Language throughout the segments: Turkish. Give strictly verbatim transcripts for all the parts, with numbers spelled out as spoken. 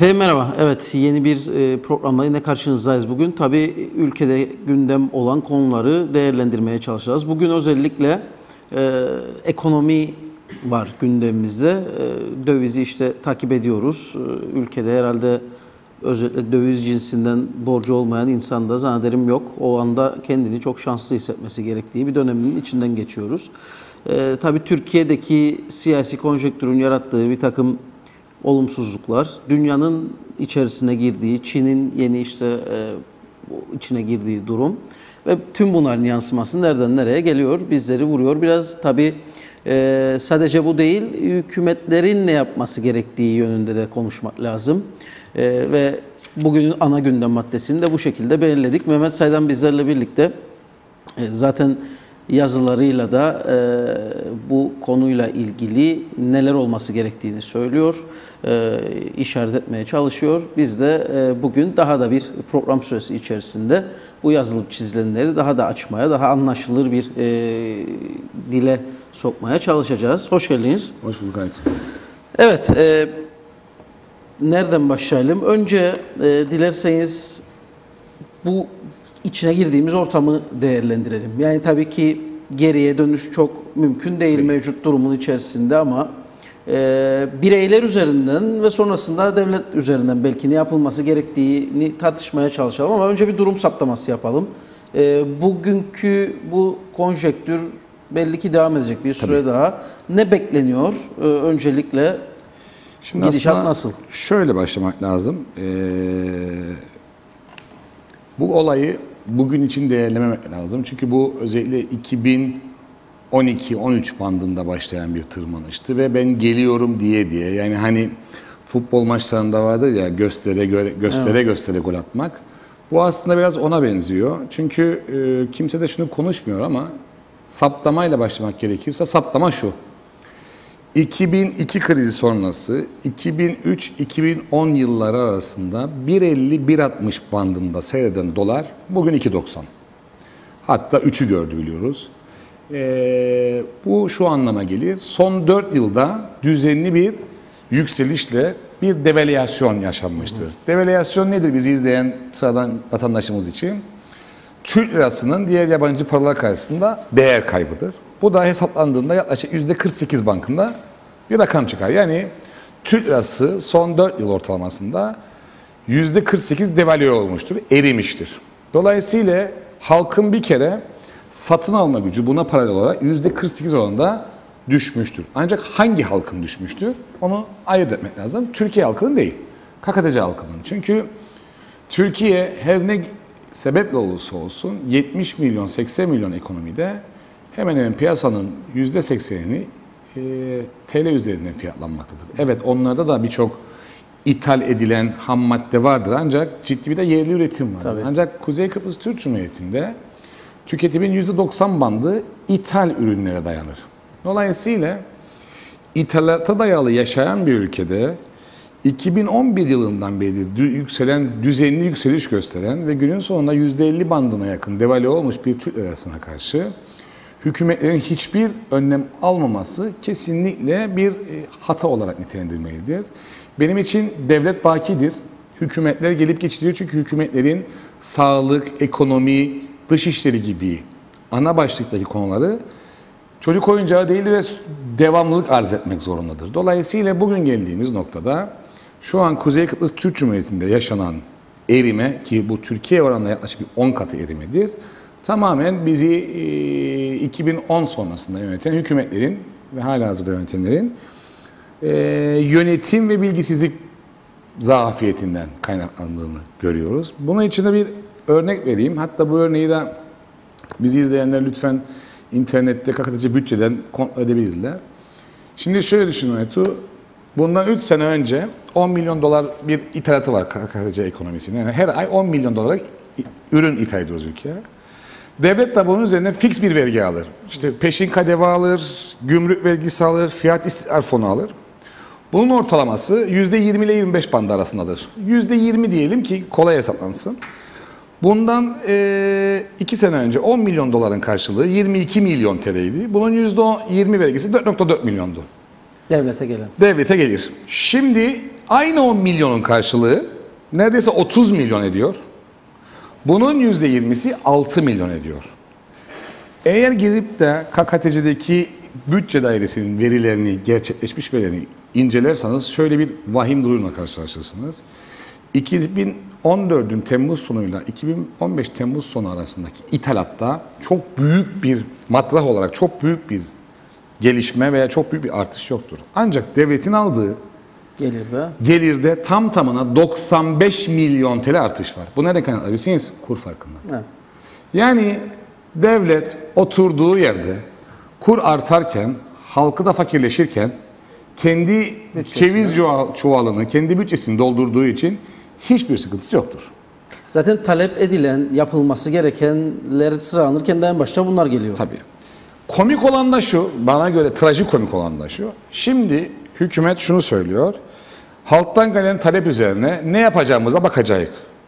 Efendim merhaba. Evet, yeni bir programla yine karşınızdayız bugün. Tabii ülkede gündem olan konuları değerlendirmeye çalışacağız. Bugün özellikle e, ekonomi var gündemimizde. E, dövizi işte takip ediyoruz. E, ülkede herhalde özellikle döviz cinsinden borcu olmayan insan da zannederim yok. O anda kendini çok şanslı hissetmesi gerektiği bir dönemin içinden geçiyoruz. E, tabii Türkiye'deki siyasi konjonktürün yarattığı bir takım olumsuzluklar, dünyanın içerisine girdiği, Çin'in yeni işte e, içine girdiği durum ve tüm bunların yansıması nereden nereye geliyor, bizleri vuruyor. Biraz tabii e, sadece bu değil, hükümetlerin ne yapması gerektiği yönünde de konuşmak lazım. E, ve bugünün ana gündem maddesini de bu şekilde belirledik. Mehmet Saydan bizlerle birlikte e, zaten yazılarıyla da e, bu konuyla ilgili neler olması gerektiğini söylüyor, e, işaret etmeye çalışıyor. Biz de e, bugün daha da bir program süresi içerisinde bu yazılıp çizilenleri daha da açmaya, daha anlaşılır bir e, dile sokmaya çalışacağız. Hoş geldiniz. Hoş bulduk Ait. Evet, e, nereden başlayalım? Önce e, dilerseniz bu içine girdiğimiz ortamı değerlendirelim. Yani tabii ki geriye dönüş çok mümkün değil mevcut durumun içerisinde ama e, bireyler üzerinden ve sonrasında devlet üzerinden belki ne yapılması gerektiğini tartışmaya çalışalım ama önce bir durum saptaması yapalım. E, bugünkü bu konjektür belli ki devam edecek bir süre tabii daha. Ne bekleniyor? E, öncelikle Şimdi gidişat nasıl? Şöyle başlamak lazım. Ee, bu olayı bugün için değerlememek lazım. Çünkü bu özellikle iki bin on iki on üç bandında başlayan bir tırmanıştı ve ben geliyorum diye diye, yani hani futbol maçlarında vardır ya, göstere göre, göstere evet. göstere gol atmak. Bu aslında biraz ona benziyor. Çünkü e, kimse de şunu konuşmuyor ama saptamayla başlamak gerekirse saptama şu: iki bin iki krizi sonrası iki bin üç iki bin on yılları arasında bir elli bir altmış bandında seyreden dolar bugün iki doksan. Hatta üçü gördü biliyoruz. Ee, bu şu anlama gelir: son dört yılda düzenli bir yükselişle bir devalüasyon yaşanmıştır. Hı. Devalüasyon nedir bizi izleyen sıradan vatandaşımız için? Türk lirasının diğer yabancı paralar karşısında değer kaybıdır. Bu da hesaplandığında yaklaşık yüzde kırk sekiz bankında bir rakam çıkar. Yani Türk lirası son dört yıl ortalamasında yüzde kırk sekiz devalüe olmuştur, erimiştir. Dolayısıyla halkın bir kere satın alma gücü buna paralel olarak yüzde kırk sekiz oranında düşmüştür. Ancak hangi halkın düşmüştür? Onu ayırt etmek lazım. Türkiye halkının değil, K K T C halkının. Çünkü Türkiye her ne sebeple olursa olsun yetmiş milyon seksen milyon ekonomide hemen hemen piyasanın yüzde seksenini e, T L üzerinden fiyatlanmaktadır. Evet, onlarda da birçok ithal edilen ham madde vardır ancak ciddi bir de yerli üretim var. Tabii. Ancak Kuzey Kıbrıs Türk Cumhuriyeti'nde tüketimin yüzde doksan bandı ithal ürünlere dayanır. Dolayısıyla ithalata dayalı yaşayan bir ülkede iki bin on bir yılından beri yükselen, düzenli yükseliş gösteren ve günün sonunda yüzde elli bandına yakın devalüe olmuş bir Türk lirasına karşı hükümetlerin hiçbir önlem almaması kesinlikle bir hata olarak nitelendirmelidir. Benim için devlet bakidir. Hükümetler gelip geçiyor çünkü hükümetlerin sağlık, ekonomi, dışişleri gibi ana başlıktaki konuları çocuk oyuncağı değil ve devamlılık arz etmek zorundadır. Dolayısıyla bugün geldiğimiz noktada şu an Kuzey Kıbrıs Türk Cumhuriyeti'nde yaşanan erime, ki bu Türkiye oranla yaklaşık bir on katı erimedir, tamamen bizi iki bin on sonrasında yöneten hükümetlerin ve halihazırda yönetenlerin yönetim ve bilgisizlik zafiyetinden kaynaklandığını görüyoruz. Bunun için de bir örnek vereyim. Hatta bu örneği de bizi izleyenler lütfen internette K K T C bütçeden kontrol edebilirler. Şimdi şöyle düşünün Etu. Bundan üç sene önce on milyon dolar bir ithalatı var K K T C ekonomisinin. Yani her ay on milyon dolar ürün ithal ediyoruz ülkeye. Devlet de bunun üzerine fix bir vergi alır. İşte peşin kadeve alır, gümrük vergisi alır, fiyat istikrar fonu alır. Bunun ortalaması yüzde yirmi ile yirmi beş bandı arasındadır. yüzde yirmi diyelim ki kolay hesaplansın. Bundan e, iki sene önce on milyon doların karşılığı yirmi iki milyon T L'ydi. Bunun yüzde yirmi vergisi dört nokta dört milyondu. Devlete gelen. Devlete gelir. Şimdi Aynı on milyonun karşılığı neredeyse otuz milyon ediyor. Bunun yüzde yirmisi altı milyon ediyor. Eğer girip de K K T C'deki bütçe dairesinin verilerini, gerçekleşmiş verilerini incelerseniz şöyle bir vahim durumla karşılaşırsınız. iki bin on dördün Temmuz sonuyla iki bin on beş Temmuz sonu arasındaki ithalatta çok büyük bir matrah olarak çok büyük bir gelişme veya çok büyük bir artış yoktur. Ancak devletin aldığı Gelirde. gelirde tam tamına doksan beş milyon T L artış var. Bu nereden kaynaklanabilirsiniz? Kur farkından. Evet. Yani devlet oturduğu yerde kur artarken, halkı da fakirleşirken kendi Bütçesini. ceviz çuval- çuvalını, kendi bütçesini doldurduğu için hiçbir sıkıntısı yoktur. Zaten talep edilen, yapılması gerekenler sıralanırken de en başta bunlar geliyor. Tabii. Komik olan da şu, bana göre trajikomik olan da şu. Şimdi hükümet şunu söylüyor. Halktan gelen talep üzerine ne yapacağımıza bakacağız.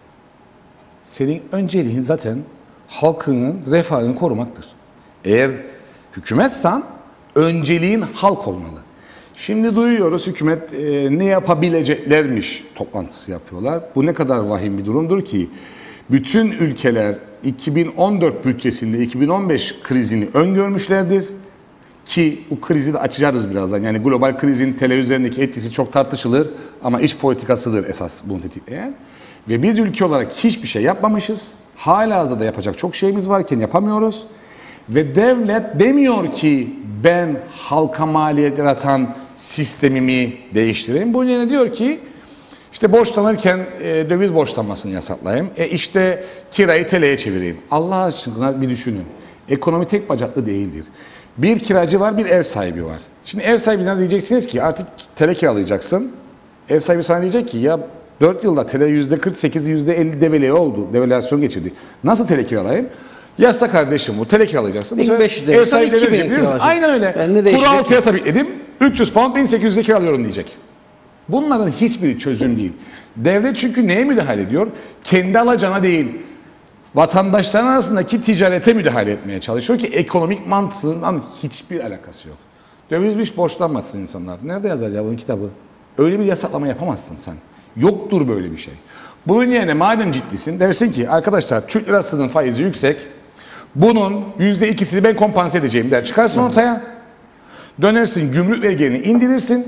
Senin önceliğin zaten halkının refahını korumaktır. Eğer hükümetsen önceliğin halk olmalı. Şimdi duyuyoruz hükümet e, ne yapabileceklermiş toplantısı yapıyorlar. Bu ne kadar vahim bir durumdur ki bütün ülkeler iki bin on dört bütçesinde iki bin on beş krizini öngörmüşlerdir. Ki bu krizi de açacağız birazdan. Yani global krizin T L üzerindeki etkisi çok tartışılır ama iç politikasıdır esas bunu tetikleyen. Ve biz ülke olarak hiçbir şey yapmamışız. Halihazırda yapacak çok şeyimiz varken yapamıyoruz. Ve devlet demiyor ki ben halka maliyet yaratan sistemimi değiştireyim. Bu yerine diyor ki işte borçlanırken e, döviz borçlanmasını yasaklayayım. E işte kirayı T L'ye çevireyim. Allah aşkına bir düşünün. Ekonomi tek bacaklı değildir. Bir kiracı var, bir ev sahibi var. Şimdi ev sahibine diyeceksiniz ki artık T L kiralayacaksın. Ev sahibi sana diyecek ki ya dört yılda T L yüzde kırk sekiz, yüzde elli devalüe oldu. Devalüasyon geçirdi. Nasıl T L kiralayayım? Yasa kardeşim bu. T L kiralayacaksın. bin beş yüz ev sahibi iki bin diyecek, biliyor musun? kiralacak. Aynen öyle. Ben ne Kuru değişecek altıya ki? sabitledim. üç yüz pound bin sekiz yüze kiralıyorum diyecek. Bunların hiçbiri çözüm değil. Devlet çünkü neye müdahale ediyor? Kendi alacağına değil. Vatandaşların arasındaki ticarete müdahale etmeye çalışıyor ki ekonomik mantığından hiçbir alakası yok. Dövizmiş borçlanmasın insanlar. Nerede yazar ya bunun kitabı? Öyle bir yasaklama yapamazsın sen. Yoktur böyle bir şey. Bunun yerine madem ciddisin dersin ki arkadaşlar Türk lirasının faizi yüksek. Bunun yüzde ikisini ben kompanse edeceğim der. Çıkarsın ortaya. Dönersin gümrük vergilerini indirirsin.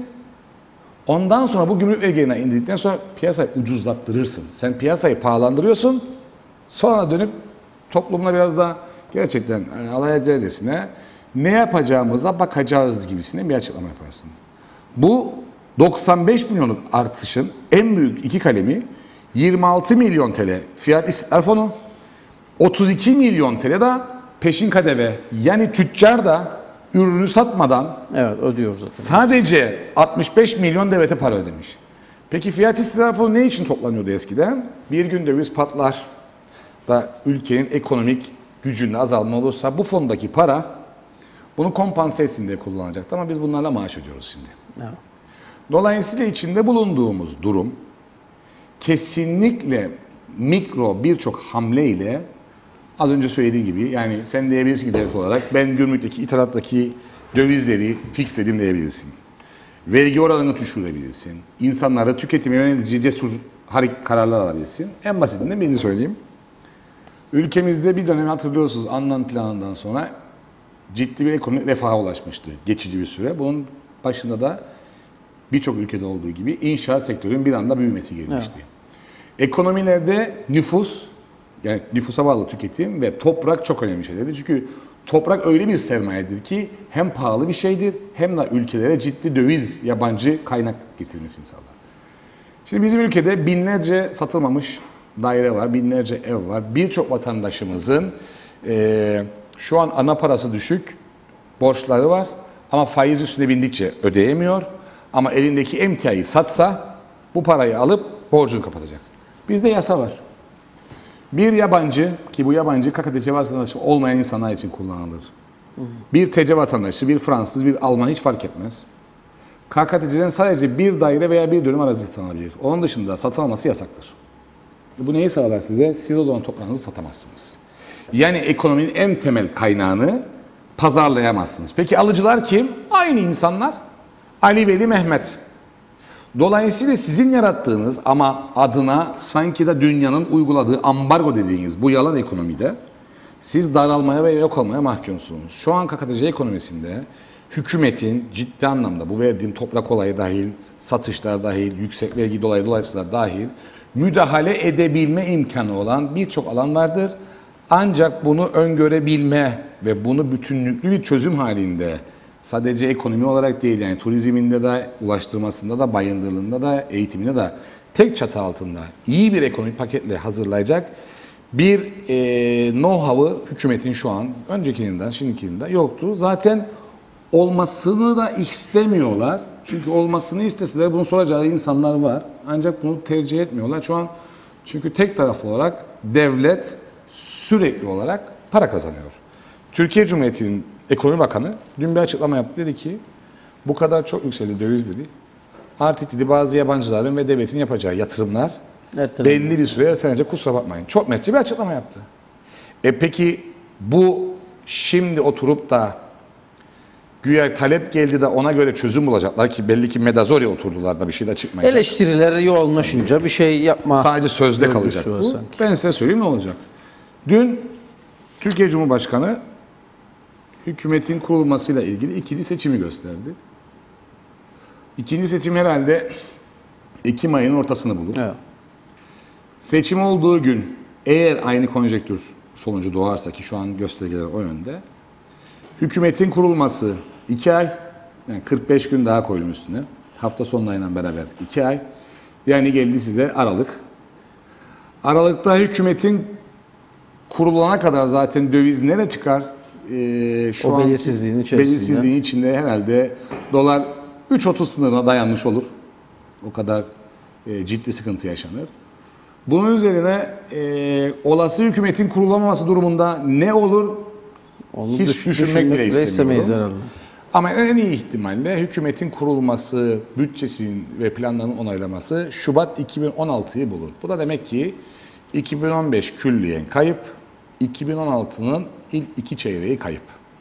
Ondan sonra bu gümrük vergilerini indirdikten sonra piyasayı ucuzlattırırsın. Sen piyasayı pahalandırıyorsun. Sonra dönüp toplumla biraz da gerçekten yani alay edercesine ne yapacağımıza bakacağız gibisine bir açıklama yaparsın. Bu doksan beş milyonluk artışın en büyük iki kalemi yirmi altı milyon T L fiyat istikrar fonu, otuz iki milyon T L da peşin kadeve. Yani tüccar da ürünü satmadan Evet, ödüyor zaten. sadece altmış beş milyon devlete para ödemiş. Peki fiyat istikrar fonu ne için toplanıyordu eskiden? Bir gün döviz patlar da ülkenin ekonomik gücünde azalma olursa bu fondaki para bunu kompanse etsin diye kullanacaktı ama biz bunlarla maaş ödüyoruz şimdi. Evet. Dolayısıyla içinde bulunduğumuz durum kesinlikle mikro birçok hamle ile az önce söylediğim gibi yani sen diyebilirsin ki devlet olarak ben gümrükteki ithalattaki dövizleri fixledim diyebilirsin. Vergi oranını düşürebilirsin. İnsanlara tüketime yönetici cesur kararlar alabilirsin. En basitinden birini söyleyeyim. Ülkemizde bir dönem hatırlıyorsunuz Annan planından sonra ciddi bir ekonomik refaha ulaşmıştı geçici bir süre. Bunun başında da birçok ülkede olduğu gibi inşaat sektörünün bir anda büyümesi gelmişti. Evet. Ekonomilerde nüfus, yani nüfusa bağlı tüketim ve toprak çok önemli şeylerdir. Çünkü toprak öyle bir sermayedir ki hem pahalı bir şeydir hem de ülkelere ciddi döviz, yabancı kaynak getirmesini sağlar. Şimdi bizim ülkede binlerce satılmamış daire var, binlerce ev var. Birçok vatandaşımızın e, şu an ana parası düşük, borçları var ama faiz üstüne bindikçe ödeyemiyor. Ama elindeki emtiayı satsa bu parayı alıp borcunu kapatacak. Bizde yasa var. Bir yabancı ki bu yabancı K K T C vatandaşı olmayan insanlar için kullanılır. Bir T C vatandaşı, bir Fransız, bir Alman hiç fark etmez. K K T C'den sadece bir daire veya bir dönüm arazi satın alabilir. Onun dışında satın alması yasaktır. Bu neyi sağlar size? Siz o zaman toprağınızı satamazsınız. Yani ekonominin en temel kaynağını pazarlayamazsınız. Peki alıcılar kim? Aynı insanlar. Ali, Veli, Mehmet. Dolayısıyla sizin yarattığınız ama adına sanki de dünyanın uyguladığı ambargo dediğiniz bu yalan ekonomide siz daralmaya ve yok olmaya mahkumsunuz. Şu an K K T C ekonomisinde hükümetin ciddi anlamda bu verdiğim toprak olayı dahil, satışlar dahil, yüksek vergi dolayı dolayısıyla dahil müdahale edebilme imkanı olan birçok alan vardır. Ancak bunu öngörebilme ve bunu bütünlüklü bir çözüm halinde sadece ekonomi olarak değil yani turizminde de, ulaştırmasında da, bayındırlığında da, eğitiminde de tek çatı altında iyi bir ekonomik paketle hazırlayacak bir e, know-how'ı hükümetin şu an öncekinden, şimdikinden yoktu. Zaten olmasını da istemiyorlar. Çünkü olmasını isteseler bunu soracağı insanlar var. Ancak bunu tercih etmiyorlar. Şu an çünkü tek taraflı olarak devlet sürekli olarak para kazanıyor. Türkiye Cumhuriyeti'nin Ekonomi Bakanı dün bir açıklama yaptı. Dedi ki bu kadar çok yükseldi döviz dedi. Artık dedi bazı yabancıların ve devletin yapacağı yatırımlar Ertelendi. belli bir süre ertelenecek, kusura bakmayın. Çok netçe bir açıklama yaptı. E peki bu şimdi oturup da güya talep geldi de ona göre çözüm bulacaklar ki belli ki Medazor'a oturdular da bir şey de çıkmayacak. Eleştiriler yoğunlaşınca bir şey yapma. Sadece sözde kalacak var bu. sanki. Ben size söyleyeyim ne olacak. Dün Türkiye Cumhurbaşkanı hükümetin kurulmasıyla ilgili ikili seçimi gösterdi. İkinci seçim herhalde Ekim ayının ortasını bulur. Evet. Seçim olduğu gün eğer aynı konjektür sonucu doğarsa ki şu an göstergeler o yönde, hükümetin kurulması iki ay, yani kırk beş gün daha koyulun üstüne. Hafta sonlarıyla beraber iki ay. Yani geldi size Aralık. Aralıkta hükümetin kurulana kadar zaten döviz nereye çıkar? Ee, şu O an belirsizliğin içerisinde. Belirsizliğin içinde herhalde dolar üç otuz sınırına dayanmış olur. O kadar e, ciddi sıkıntı yaşanır. Bunun üzerine e, olası hükümetin kurulamaması durumunda ne olur? Onu Hiç düş- düşünmek, düşünmek bile bile istemiyorum. istemeyiz herhalde. Ama en iyi ihtimalle hükümetin kurulması, bütçesinin ve planlarının onaylaması Şubat iki bin on altıyı bulur. Bu da demek ki iki bin on beş külliyen kayıp, iki bin on altının ilk iki çeyreği kayıp.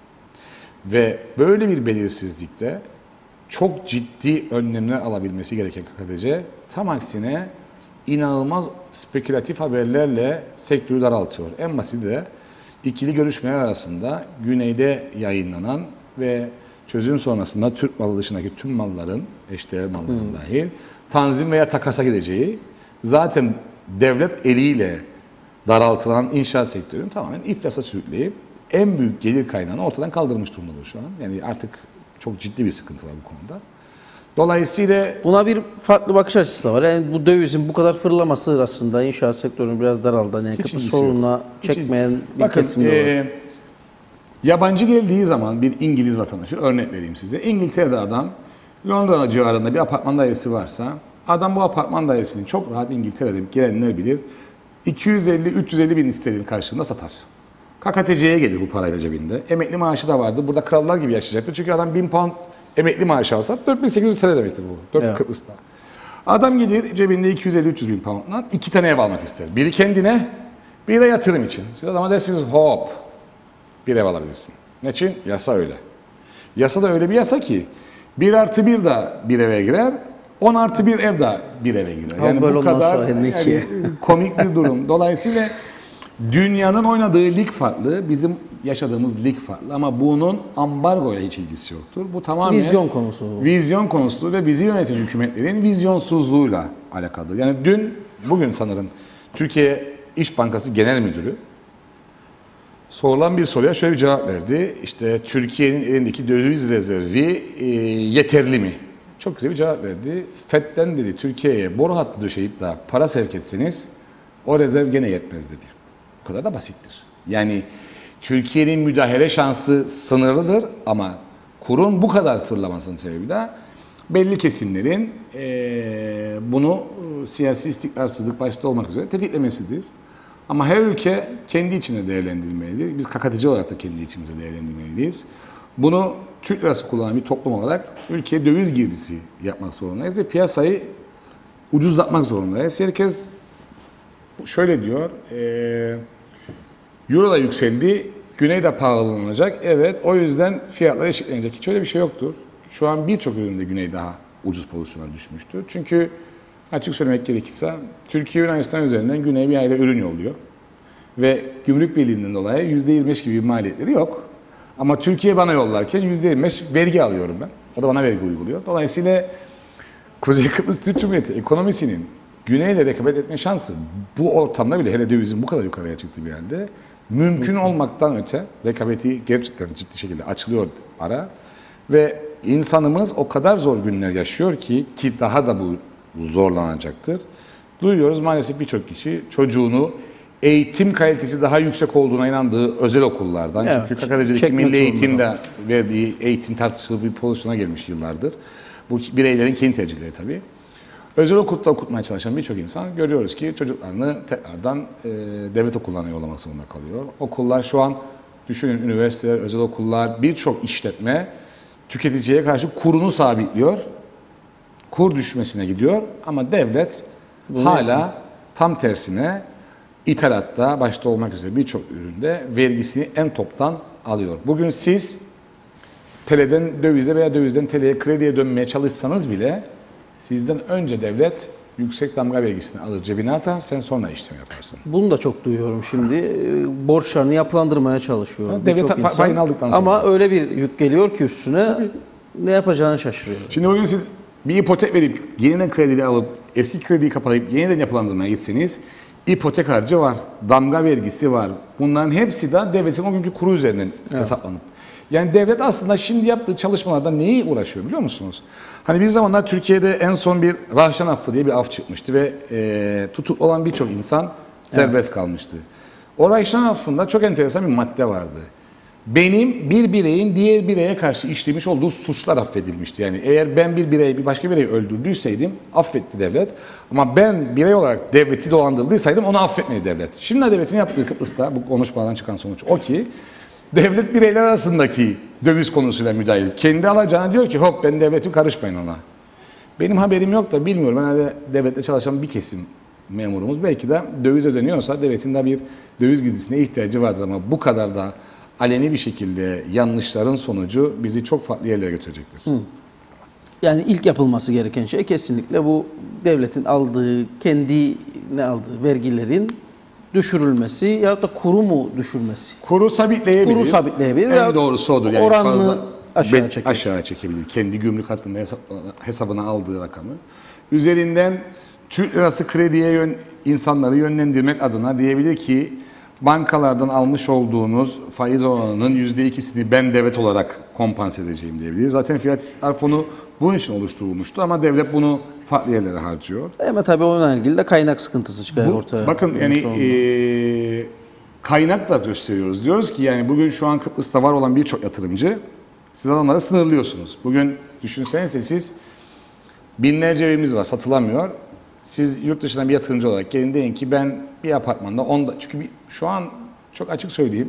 Ve böyle bir belirsizlikte çok ciddi önlemler alabilmesi gereken K K T C tam aksine inanılmaz spekülatif haberlerle sektörü daraltıyor. En basiti de ikili görüşmeler arasında güneyde yayınlanan ve çözüm sonrasında Türk malı dışındaki tüm malların, eşdeğer malların hmm. dahil tanzim veya takasa gideceği, zaten devlet eliyle daraltılan inşaat sektörünün tamamen iflasa sürükleyip en büyük gelir kaynağını ortadan kaldırmış durumdadır şu an. Yani artık çok ciddi bir sıkıntı var bu konuda. Dolayısıyla buna bir farklı bakış açısı var. Yani bu dövizin bu kadar fırlaması aslında inşaat sektörünü biraz daraldı. Yani Kıbrıs sorununa çekmeyen bir bakın, kesim de var. E, yabancı geldiği zaman bir İngiliz vatandaşı, örnek vereyim size. İngiltere'de adam Londra civarında bir apartman dairesi varsa adam bu apartman dairesini çok rahat İngiltere'de gelenler bilir iki yüz elli üç yüz elli bin sterlin karşılığında satar. K K T C'ye gelir bu parayla cebinde. Emekli maaşı da vardı. Burada krallar gibi yaşayacaktı. Çünkü adam bin pound emekli maaşı alsa dört bin sekiz yüz T L demektir bu. dört Evet. Kıbrıs'ta. Adam gider cebinde iki yüz elli üç yüz bin pound'dan iki tane ev almak ister. Biri kendine, biri de yatırım için. Siz adama dersiniz hop bir ev alabilirsin. Ne için? Yasa öyle. Yasa da öyle bir yasa ki bir artı bir de bir eve girer, on artı bir ev de bir eve girer. Ama Yani böyle bu kadar olmazsa ne yani ki? komik bir durum. Dolayısıyla dünyanın oynadığı lig farklı, bizim yaşadığımız lig farklı ama bunun ambargo ile hiç ilgisi yoktur. Bu tamamen Vizyon konusu. Bu. Vizyon konusu ve bizi yöneten hükümetlerin vizyonsuzluğuyla alakalı. Yani dün, bugün sanırım Türkiye İş Bankası Genel Müdürü sorulan bir soruya şöyle bir cevap verdi. İşte Türkiye'nin elindeki döviz rezervi e, yeterli mi? Çok güzel bir cevap verdi. F E D'den dedi Türkiye'ye boru hattı döşeyip de para sevk etseniz o rezerv gene yetmez dedi. Bu kadar da basittir. Yani Türkiye'nin müdahale şansı sınırlıdır ama kurun bu kadar fırlamasının sebebi de belli kesimlerin e, bunu siyasi istikrarsızlık başta olmak üzere tetiklemesidir. Ama her ülke kendi içinde değerlendirmelidir. Biz K K T C olarak da kendi içimizde değerlendirmeliyiz. Bunu Türk lirası kullanan bir toplum olarak ülkeye döviz girdisi yapmak zorundayız ve piyasayı ucuzlatmak zorundayız. Herkes şöyle diyor, e, Euro da yükseldi, Güney de pahalanacak. Evet, o yüzden fiyatlar eşitlenecek. Hiç öyle bir şey yoktur. Şu an birçok üründe Güney daha ucuz pozisyona düşmüştü. Çünkü açık söylemek gerekirse Türkiye Yunanistan üzerinden güneye bir ayda ürün yolluyor. Ve gümrük birliğinden dolayı yüzde yirmi beş gibi bir maliyetleri yok. Ama Türkiye bana yollarken yüzde yirmi beş vergi alıyorum ben. O da bana vergi uyguluyor. Dolayısıyla Kuzey Kıbrıs Türk Cumhuriyeti ekonomisinin güneyle rekabet etme şansı bu ortamda bile, hele dövizin bu kadar yukarıya çıktığı bir halde, mümkün olmaktan öte rekabeti gerçekten ciddi şekilde açılıyor ara ve insanımız o kadar zor günler yaşıyor ki ki daha da bu zorlanacaktır. Duyuyoruz maalesef birçok kişi çocuğunu eğitim kalitesi daha yüksek olduğuna inandığı özel okullardan, evet, çünkü Kakarecedeki çekmek milli eğitimde zorunda. verdiği eğitim tartışılı bir pozisyona gelmiş yıllardır. Bu bireylerin kendi tercihleri tabii. Özel okulda okutmaya çalışan birçok insan görüyoruz ki çocuklarını tekrardan e, devlet okullarına yollamak zorunda kalıyor. Okullar şu an, düşünün, üniversiteler, özel okullar, birçok işletme tüketiciye karşı kurunu sabitliyor. Kur düşmesine gidiyor ama devlet Bunu hala yapıyor. tam tersine ithalatta başta olmak üzere birçok üründe vergisini en toptan alıyor. Bugün siz T L'den dövize veya dövizden T L'ye krediye dönmeye çalışsanız bile sizden önce devlet yüksek damga vergisini alır, cebine atar, sen sonra işlem yaparsın. Bunu da çok duyuyorum şimdi. Ee, Borçlarını yapılandırmaya çalışıyor Ha, birçok devlet insan. payını aldıktan sonra. Ama öyle bir yük geliyor ki üstüne ne yapacağını şaşırıyor. Şimdi bugün siz bir ipotek verip yeniden krediyi alıp eski krediyi kapayıp yeniden yapılandırmaya gitseniz ipotek harcı var, damga vergisi var. Bunların hepsi de devletin o günkü kuru üzerinden evet. hesaplanıp. Yani devlet aslında şimdi yaptığı çalışmalarda neyi uğraşıyor biliyor musunuz? Hani bir zamanlar Türkiye'de en son bir Rahşan affı diye bir af çıkmıştı ve e, tutuklu olan birçok insan serbest evet. kalmıştı. O Rahşan affında çok enteresan bir madde vardı. Benim bir bireyin diğer bireye karşı işlemiş olduğu suçlar affedilmişti. Yani eğer ben bir bireyi bir başka bireyi öldürdüyseydim affetti devlet. Ama ben birey olarak devleti dolandırdıysaydım onu affetmedi devlet. Şimdi devletin yaptığı Kıbrıs'ta bu konuşmadan çıkan sonuç o ki devlet bireyler arasındaki döviz konusuyla müdahil. Kendi alacağını diyor ki hop ben devletim karışmayın ona. Benim haberim yok da bilmiyorum. Herhalde devlette çalışan bir kesim memurumuz belki de döviz ödeniyorsa devletin de bir döviz girdisine ihtiyacı vardır ama bu kadar da aleni bir şekilde yanlışların sonucu bizi çok farklı yerlere götürecektir. Hı. Yani ilk yapılması gereken şey kesinlikle bu devletin aldığı, kendi ne aldığı vergilerin düşürülmesi ya da kuru mu düşürmesi? Kuru sabitleyebilir. Kuru sabitleyebilir. En doğrusu odur. Yani oranını fazla aşağı çekebilir. Aşağı çekebilir. Kendi gümrük hattında hesabına aldığı rakamı. Üzerinden Türk lirası krediye yön, insanları yönlendirmek adına diyebilir ki bankalardan almış olduğunuz faiz oranının yüzde ikisini ben devlet olarak kompanse edeceğim diyebilir. Zaten fiyat istismar fonu bunun için oluşturulmuştu ama devlet bunu farklı yerlere harcıyor. Ama tabii onunla ilgili de kaynak sıkıntısı çıkıyor Bu, ortaya. Bakın yani e, kaynak da gösteriyoruz. Diyoruz ki yani bugün şu an Kıbrıs'ta var olan birçok yatırımcı siz adamları sınırlıyorsunuz. Bugün düşünsenize siz binlerce evimiz var satılamıyor. Siz yurt dışından bir yatırımcı olarak gelin deyin ki ben bir apartmanda onda çünkü bir, şu an çok açık söyleyeyim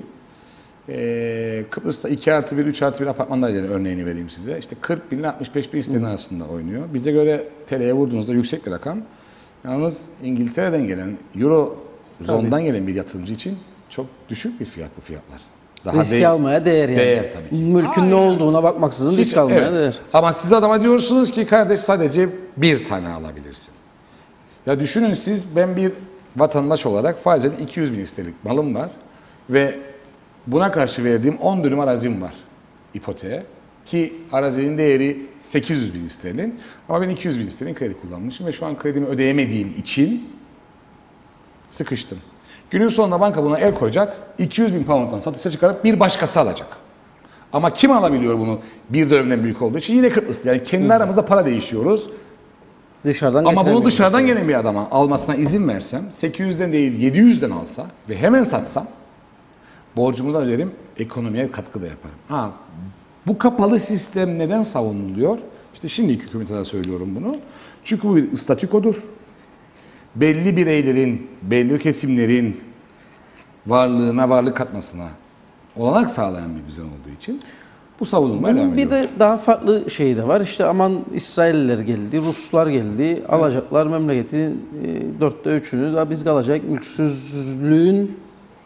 e, Kıbrıs'ta iki artı bir, üç artı bir apartmandaydı örneğini vereyim size. İşte kırk bin ile altmış beş bin isteyen arasında oynuyor. Bize göre T L'ye vurduğunuzda yüksek bir rakam. Yalnız İngiltere'den gelen, Euro zondan gelen bir yatırımcı için çok düşük bir fiyat bu fiyatlar. Daha risk de- almaya değer yani. Değer tabii ki. Mülkün Aynen. ne olduğuna bakmaksızın Hiç, risk almaya evet. değer. Ama siz adama diyorsunuz ki kardeş sadece bir tane alabilirsin. Ya düşünün siz ben bir vatandaş olarak faizen iki yüz bin istelik malım var ve buna karşı verdiğim on dönüm arazim var ipoteğe ki arazinin değeri sekiz yüz bin sterlin ama ben iki yüz bin sterlin kredi kullanmışım ve şu an kredimi ödeyemediğim için sıkıştım. Günün sonunda banka buna el koyacak, iki yüz bin pound'dan satışa çıkarıp bir başkası alacak. Ama kim alabiliyor bunu bir dönemden büyük olduğu için? Yine Kıbrıs. Yani kendi aramızda para değişiyoruz. Dışarıdan Ama bunu dışarıdan şey. gelen bir adama almasına izin versem, sekiz yüzden değil yedi yüzden alsa ve hemen satsam, borcumu da öderim, ekonomiye katkı da yaparım. Ha, bu kapalı sistem neden savunuluyor? İşte şimdiki hükümete de söylüyorum bunu. Çünkü bu bir statükodur. Belli bireylerin, belli kesimlerin varlığına, varlık katmasına olanak sağlayan bir düzen olduğu için bu savunulmaya devam ediyor. Bir de daha farklı şey de var. İşte aman İsrailler geldi, Ruslar geldi, alacaklar memleketin e, dörtte üçünü da biz kalacak. Mülksüzlüğün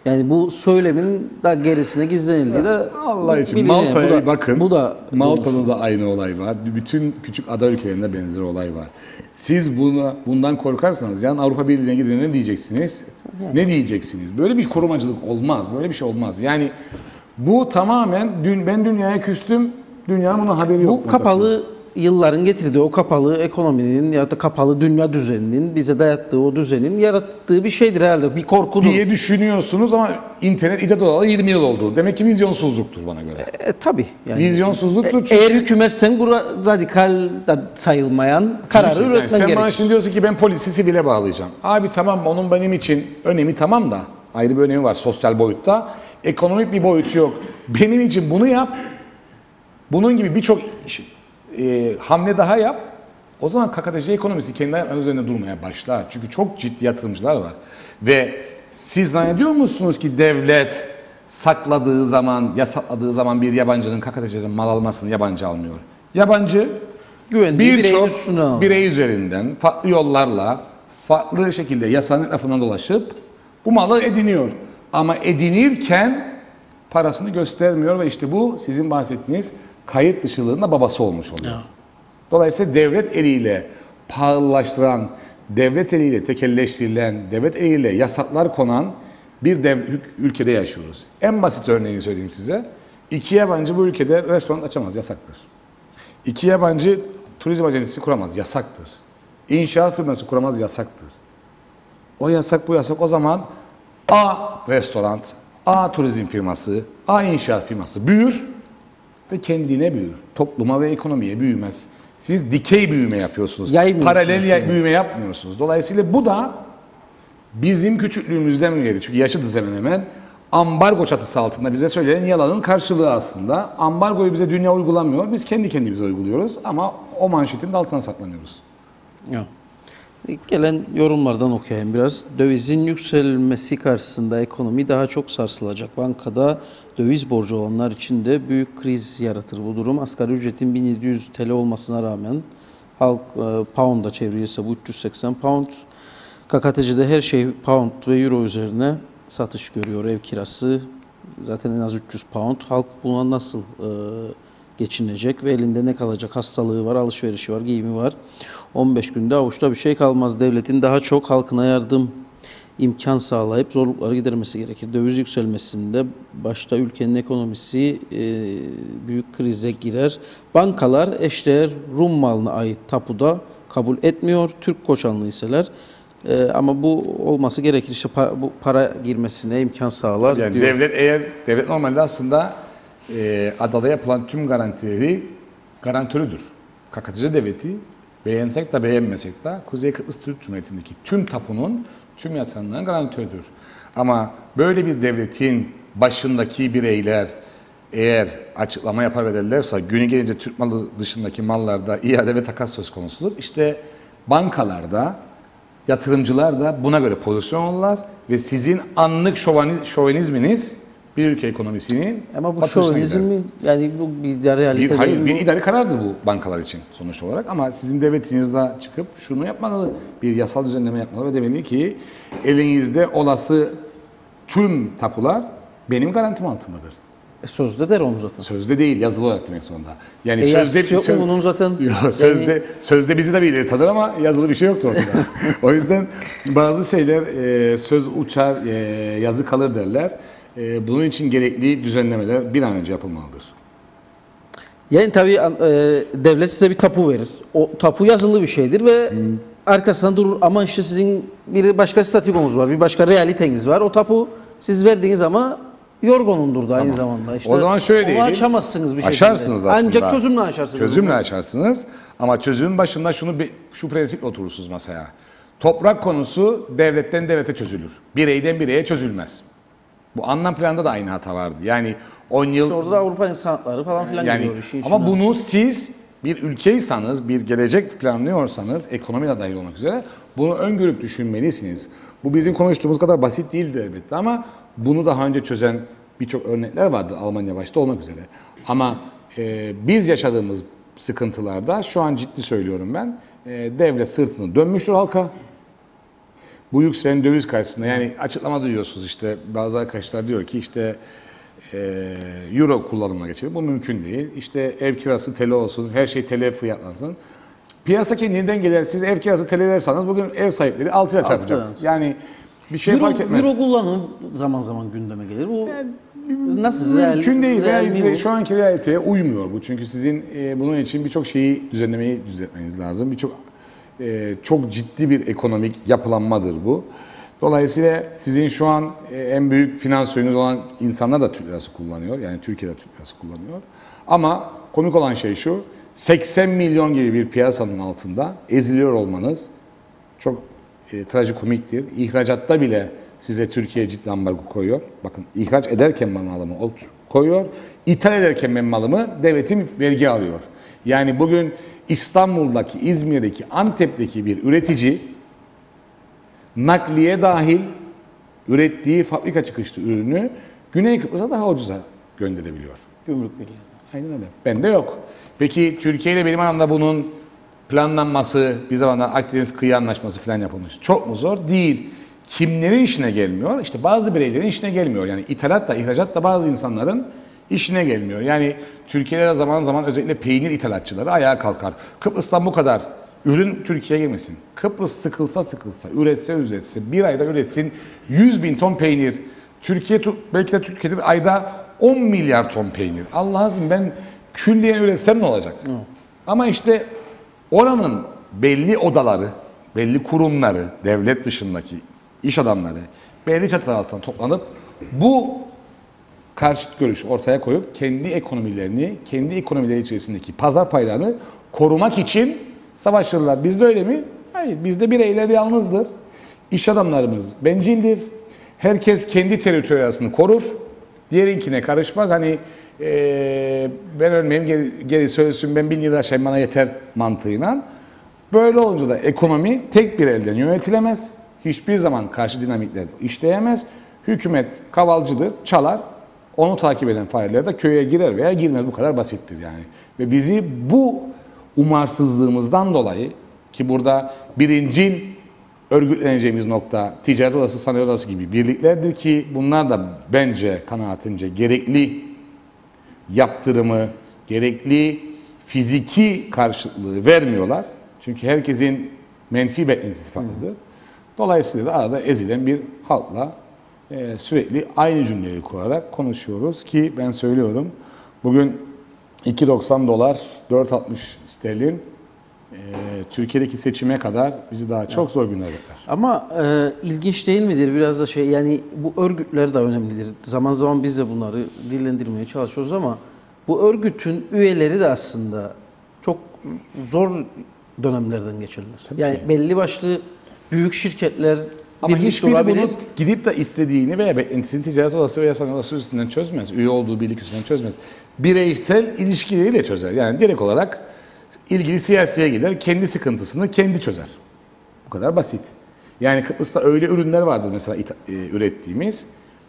Yani bu söylemin da gerisine gizlenildiği de Allah için biliniyor. Malta'ya Bu da- bakın. Bu da Malta'da da aynı olay var. Bütün küçük ada ülkelerinde benzer olay var. Siz buna, bundan korkarsanız yani Avrupa Birliği'ne gidene ne diyeceksiniz? Ne diyeceksiniz? Böyle bir korumacılık olmaz. Böyle bir şey olmaz. Yani bu tamamen dün ben dünyaya küstüm. Dünya buna haberi yok. Bu kapalı yılların getirdiği o kapalı ekonominin ya da kapalı dünya düzeninin bize dayattığı o düzenin yarattığı bir şeydir herhalde. Bir korkudur. diye düşünüyorsunuz ama internet icat olalı yirmi yıl oldu. Demek ki vizyonsuzluktur bana göre. E, tabii. Yani. Vizyonsuzluktur çünkü... Eğer hükümetsen bu ra- radikal da sayılmayan kararı Yani üretmen sen gerek. bana şimdi diyorsun ki ben polisi sivile bağlayacağım. Abi tamam onun benim için önemi tamam da ayrı bir önemi var sosyal boyutta. Ekonomik bir boyutu yok. Benim için bunu yap. Bunun gibi birçok e, hamle daha yap. O zaman K K T C ekonomisi kendi ayaklarının üzerinde durmaya başlar. Çünkü çok ciddi yatırımcılar var. Ve siz zannediyor musunuz ki devlet sakladığı zaman, yasakladığı zaman bir yabancının K K T C'den mal almasını yabancı almıyor. Yabancı Güvendiği bireyin birçok üstüne alıyor. birey üzerinden farklı yollarla farklı şekilde yasanın etrafından dolaşıp bu malı ediniyor. Ama edinirken parasını göstermiyor ve işte bu sizin bahsettiğiniz kayıt dışılığın da babası olmuş oluyor. Ya. Dolayısıyla devlet eliyle pahalılaştıran, devlet eliyle tekelleştirilen, devlet eliyle yasaklar konan bir dev, ülkede yaşıyoruz. En basit örneğini söyleyeyim size. İki yabancı bu ülkede restoran açamaz, yasaktır. İki yabancı turizm ajansı kuramaz, yasaktır. İnşaat firması kuramaz, yasaktır. O yasak bu yasak o zaman A restoran, A turizm firması, A inşaat firması büyür ve kendine büyür. Topluma ve ekonomiye büyümez. Siz dikey büyüme yapıyorsunuz. Yaymıyorsunuz Paralel yani. büyüme yapmıyorsunuz. Dolayısıyla bu da bizim küçüklüğümüzden beri, çünkü yaşıtız hemen hemen, ambargo çatısı altında bize söylenen yalanın karşılığı aslında. Ambargoyu bize dünya uygulamıyor, biz kendi kendimize uyguluyoruz ama o manşetin de altına saklanıyoruz. Ya. Gelen yorumlardan okuyayım biraz. Dövizin yükselmesi karşısında ekonomi daha çok sarsılacak. Bankada döviz borcu olanlar için de büyük kriz yaratır bu durum. Asgari ücretin bin yedi yüz T L olmasına rağmen halk e, pound'a çevrilirse bu üç yüz seksen pound. K K T C'de her şey pound ve euro üzerine satış görüyor. Ev kirası zaten en az üç yüz pound. Halk buna nasıl e, geçinecek ve elinde ne kalacak? Hastalığı var, alışverişi var, giyimi var. on beş günde avuçta bir şey kalmaz. Devletin daha çok halkına yardım imkan sağlayıp zorlukları gidermesi gerekir. Döviz yükselmesinde başta ülkenin ekonomisi e, büyük krize girer. Bankalar eşdeğer Rum malına ait tapuda kabul etmiyor. Türk koçanlı hisseler. E, ama bu olması gerekir. İşte para, bu para girmesine imkan sağlar Yani diyor. devlet eğer devlet normalde aslında e, adada yapılan tüm garantileri garantörüdür. K K T C devleti beğensek de beğenmesek de Kuzey Kıbrıs Türk Cumhuriyeti'ndeki tüm tapunun, tüm yatırımların garantörüdür. Ama böyle bir devletin başındaki bireyler eğer açıklama yapar ve derlerse günü gelince Türk malı dışındaki mallarda iade ve takas söz konusudur. İşte bankalarda, yatırımcılar da buna göre pozisyon alırlar ve sizin anlık şovani- şovenizminiz bir ülke ekonomisinin Ama bu batışına şovenizm gider. mi? Yani bu bir realite Bir, değil hayır, mi? bir Bu? idari karardır bu bankalar için sonuç olarak ama sizin devletiniz de çıkıp şunu yapmalı, bir yasal düzenleme yapmalı ve demeli ki elinizde olası tüm tapular benim garantim altındadır. E, sözde der onu zaten. Sözde değil, yazılı olarak demek zorunda. Yani E, sözde yazısı yok mu bunun zaten? Yok, sözde Yani- sözde bizi de birileri tanır ama yazılı bir şey yoktu ortada. O yüzden bazı şeyler e, söz uçar, e, yazı kalır derler. E, bunun için gerekli düzenlemeler bir an önce yapılmalıdır. Yani tabii e, devlet size bir tapu verir. O tapu yazılı bir şeydir ve arkasında durur. Ama işte sizin bir başka statükonuz var, bir başka realiteniz var. O tapu siz verdiğiniz ama yorgunundur da aynı zamanda. İşte O zaman şöyle onu diyelim. açamazsınız bir şekilde. Aşarsınız aslında. Ancak çözümle açarsınız. Çözümle açarsınız. Ama çözümün başında şunu bir- şu prensiple oturursunuz masaya. Toprak konusu devletten devlete çözülür. Bireyden bireye çözülmez. Bu anlam planında da aynı hata vardı. Yani on yıl İşte orada da Avrupa insanları falan filan yani geliyor işin ama içine. bunu siz bir ülkeysanız, bir gelecek planlıyorsanız, ekonomi de dahil olmak üzere bunu öngörüp düşünmelisiniz. Bu bizim konuştuğumuz kadar basit değildir elbette ama bunu daha önce çözen birçok örnekler vardır Almanya başta olmak üzere. Ama e, biz yaşadığımız sıkıntılarda şu an ciddi söylüyorum ben, e, devlet sırtını dönmüştür halka. bu yükselen döviz karşısında, yani açıklama duyuyorsunuz işte, bazı arkadaşlar diyor ki işte e, euro kullanımına geçelim. Bu mümkün değil. İşte ev kirası T L olsun, her şey T L fiyatlansın. Piyasa kendinden gelen, siz ev kirası T L verseniz bugün ev sahipleri altı ile çarpacak. Altı. Yani bir şey Euro, fark etmez. Euro kullanımı zaman zaman gündeme gelir. Bu nasıl? Mümkün değil. Real Real, mi bu? şu anki realiteye uymuyor bu. Çünkü sizin e, bunun için birçok şeyi düzenlemeyi düzeltmeniz lazım. Birçok e, çok ciddi bir ekonomik yapılanmadır bu. Dolayısıyla sizin şu an e, en büyük finansörünüz olan insanlar da Türk lirası kullanıyor. Yani Türkiye'de Türk lirası kullanıyor. Ama komik olan şey şu, seksen milyon gibi bir piyasanın altında eziliyor olmanız çok e, trajikomiktir. İhracatta bile size Türkiye ciddi ambargo koyuyor. Bakın, ihraç ederken ben malımı koyuyor, ithal ederken ben malımı devletim vergi alıyor. Yani bugün İstanbul'daki, İzmir'deki, Antep'teki bir üretici nakliye dahil ürettiği fabrika çıkışlı ürünü Güney Kıbrıs'a daha ucuza gönderebiliyor. Gümrük Birliği. Aynen öyle. Bende yok. Peki Türkiye ile benim aramda bunun planlanması, bir zamanlar Akdeniz Kıyı Anlaşması falan yapılmış. Çok mu zor? Değil. Kimlerin işine gelmiyor? İşte bazı bireylerin işine gelmiyor. Yani ithalat da ihracat da bazı insanların işine gelmiyor. Yani Türkiye'de zaman zaman özellikle peynir ithalatçıları ayağa kalkar. Kıbrıs'tan bu kadar ürün Türkiye'ye girmesin. Kıbrıs sıkılsa sıkılsa, üretse üretse, bir ayda üretsin yüz bin ton peynir. Türkiye belki de Türkiye'de ayda on milyar ton peynir. Allah'ım, ben külliyen üretsem ne olacak? Hı. Ama işte oranın belli odaları, belli kurumları, devlet dışındaki iş adamları belli çatılar altında toplanıp bu karşıt görüşü ortaya koyup kendi ekonomilerini, kendi ekonomileri içerisindeki pazar paylarını korumak için savaşırlar. Bizde öyle mi? Hayır. Bizde bireyler yalnızdır. İş adamlarımız bencildir. Herkes kendi teritoriyasını korur. Diğerinkine karışmaz. Hani ee, ben ölmeyeyim, geri, geri söylesin, ben bin yıl yaşayayım bana yeter mantığıyla. Böyle olunca da ekonomi tek bir elden yönetilemez. Hiçbir zaman karşı dinamikler işleyemez. Hükümet kavalcıdır, çalar. Onu takip eden failler de köye girer veya girmez. Bu kadar basittir yani. Ve bizi bu umarsızlığımızdan dolayı, ki burada birincil örgütleneceğimiz nokta ticaret odası, sanayi odası gibi birliklerdir ki bunlar da bence, kanaatimce gerekli yaptırımı, gerekli fiziki karşılığı vermiyorlar. Çünkü herkesin menfi beklentisi farklıdır. Dolayısıyla da arada ezilen bir halkla e, sürekli aynı cümleleri kurarak konuşuyoruz ki ben söylüyorum, bugün iki doksan dolar, dört altmış sterlin e, Türkiye'deki seçime kadar bizi daha çok zor günler bekler. Ama e, ilginç değil midir biraz da şey, yani bu örgütler de önemlidir. Zaman zaman biz de bunları dillendirmeye çalışıyoruz ama bu örgütün üyeleri de aslında çok zor dönemlerden geçirdiler. Tabii yani ki. belli başlı büyük şirketler Ama birlik hiçbiri olabilir. bunu gidip de istediğini veya beklentisini ticaret odası veya sanayi odası üstünden çözmez. Üye olduğu birlik üstünden çözmez. Bireysel ilişkileriyle çözer. Yani direkt olarak ilgili siyasiye gider, kendi sıkıntısını kendi çözer. Bu kadar basit. Yani Kıbrıs'ta öyle ürünler vardır mesela ita- e, ürettiğimiz.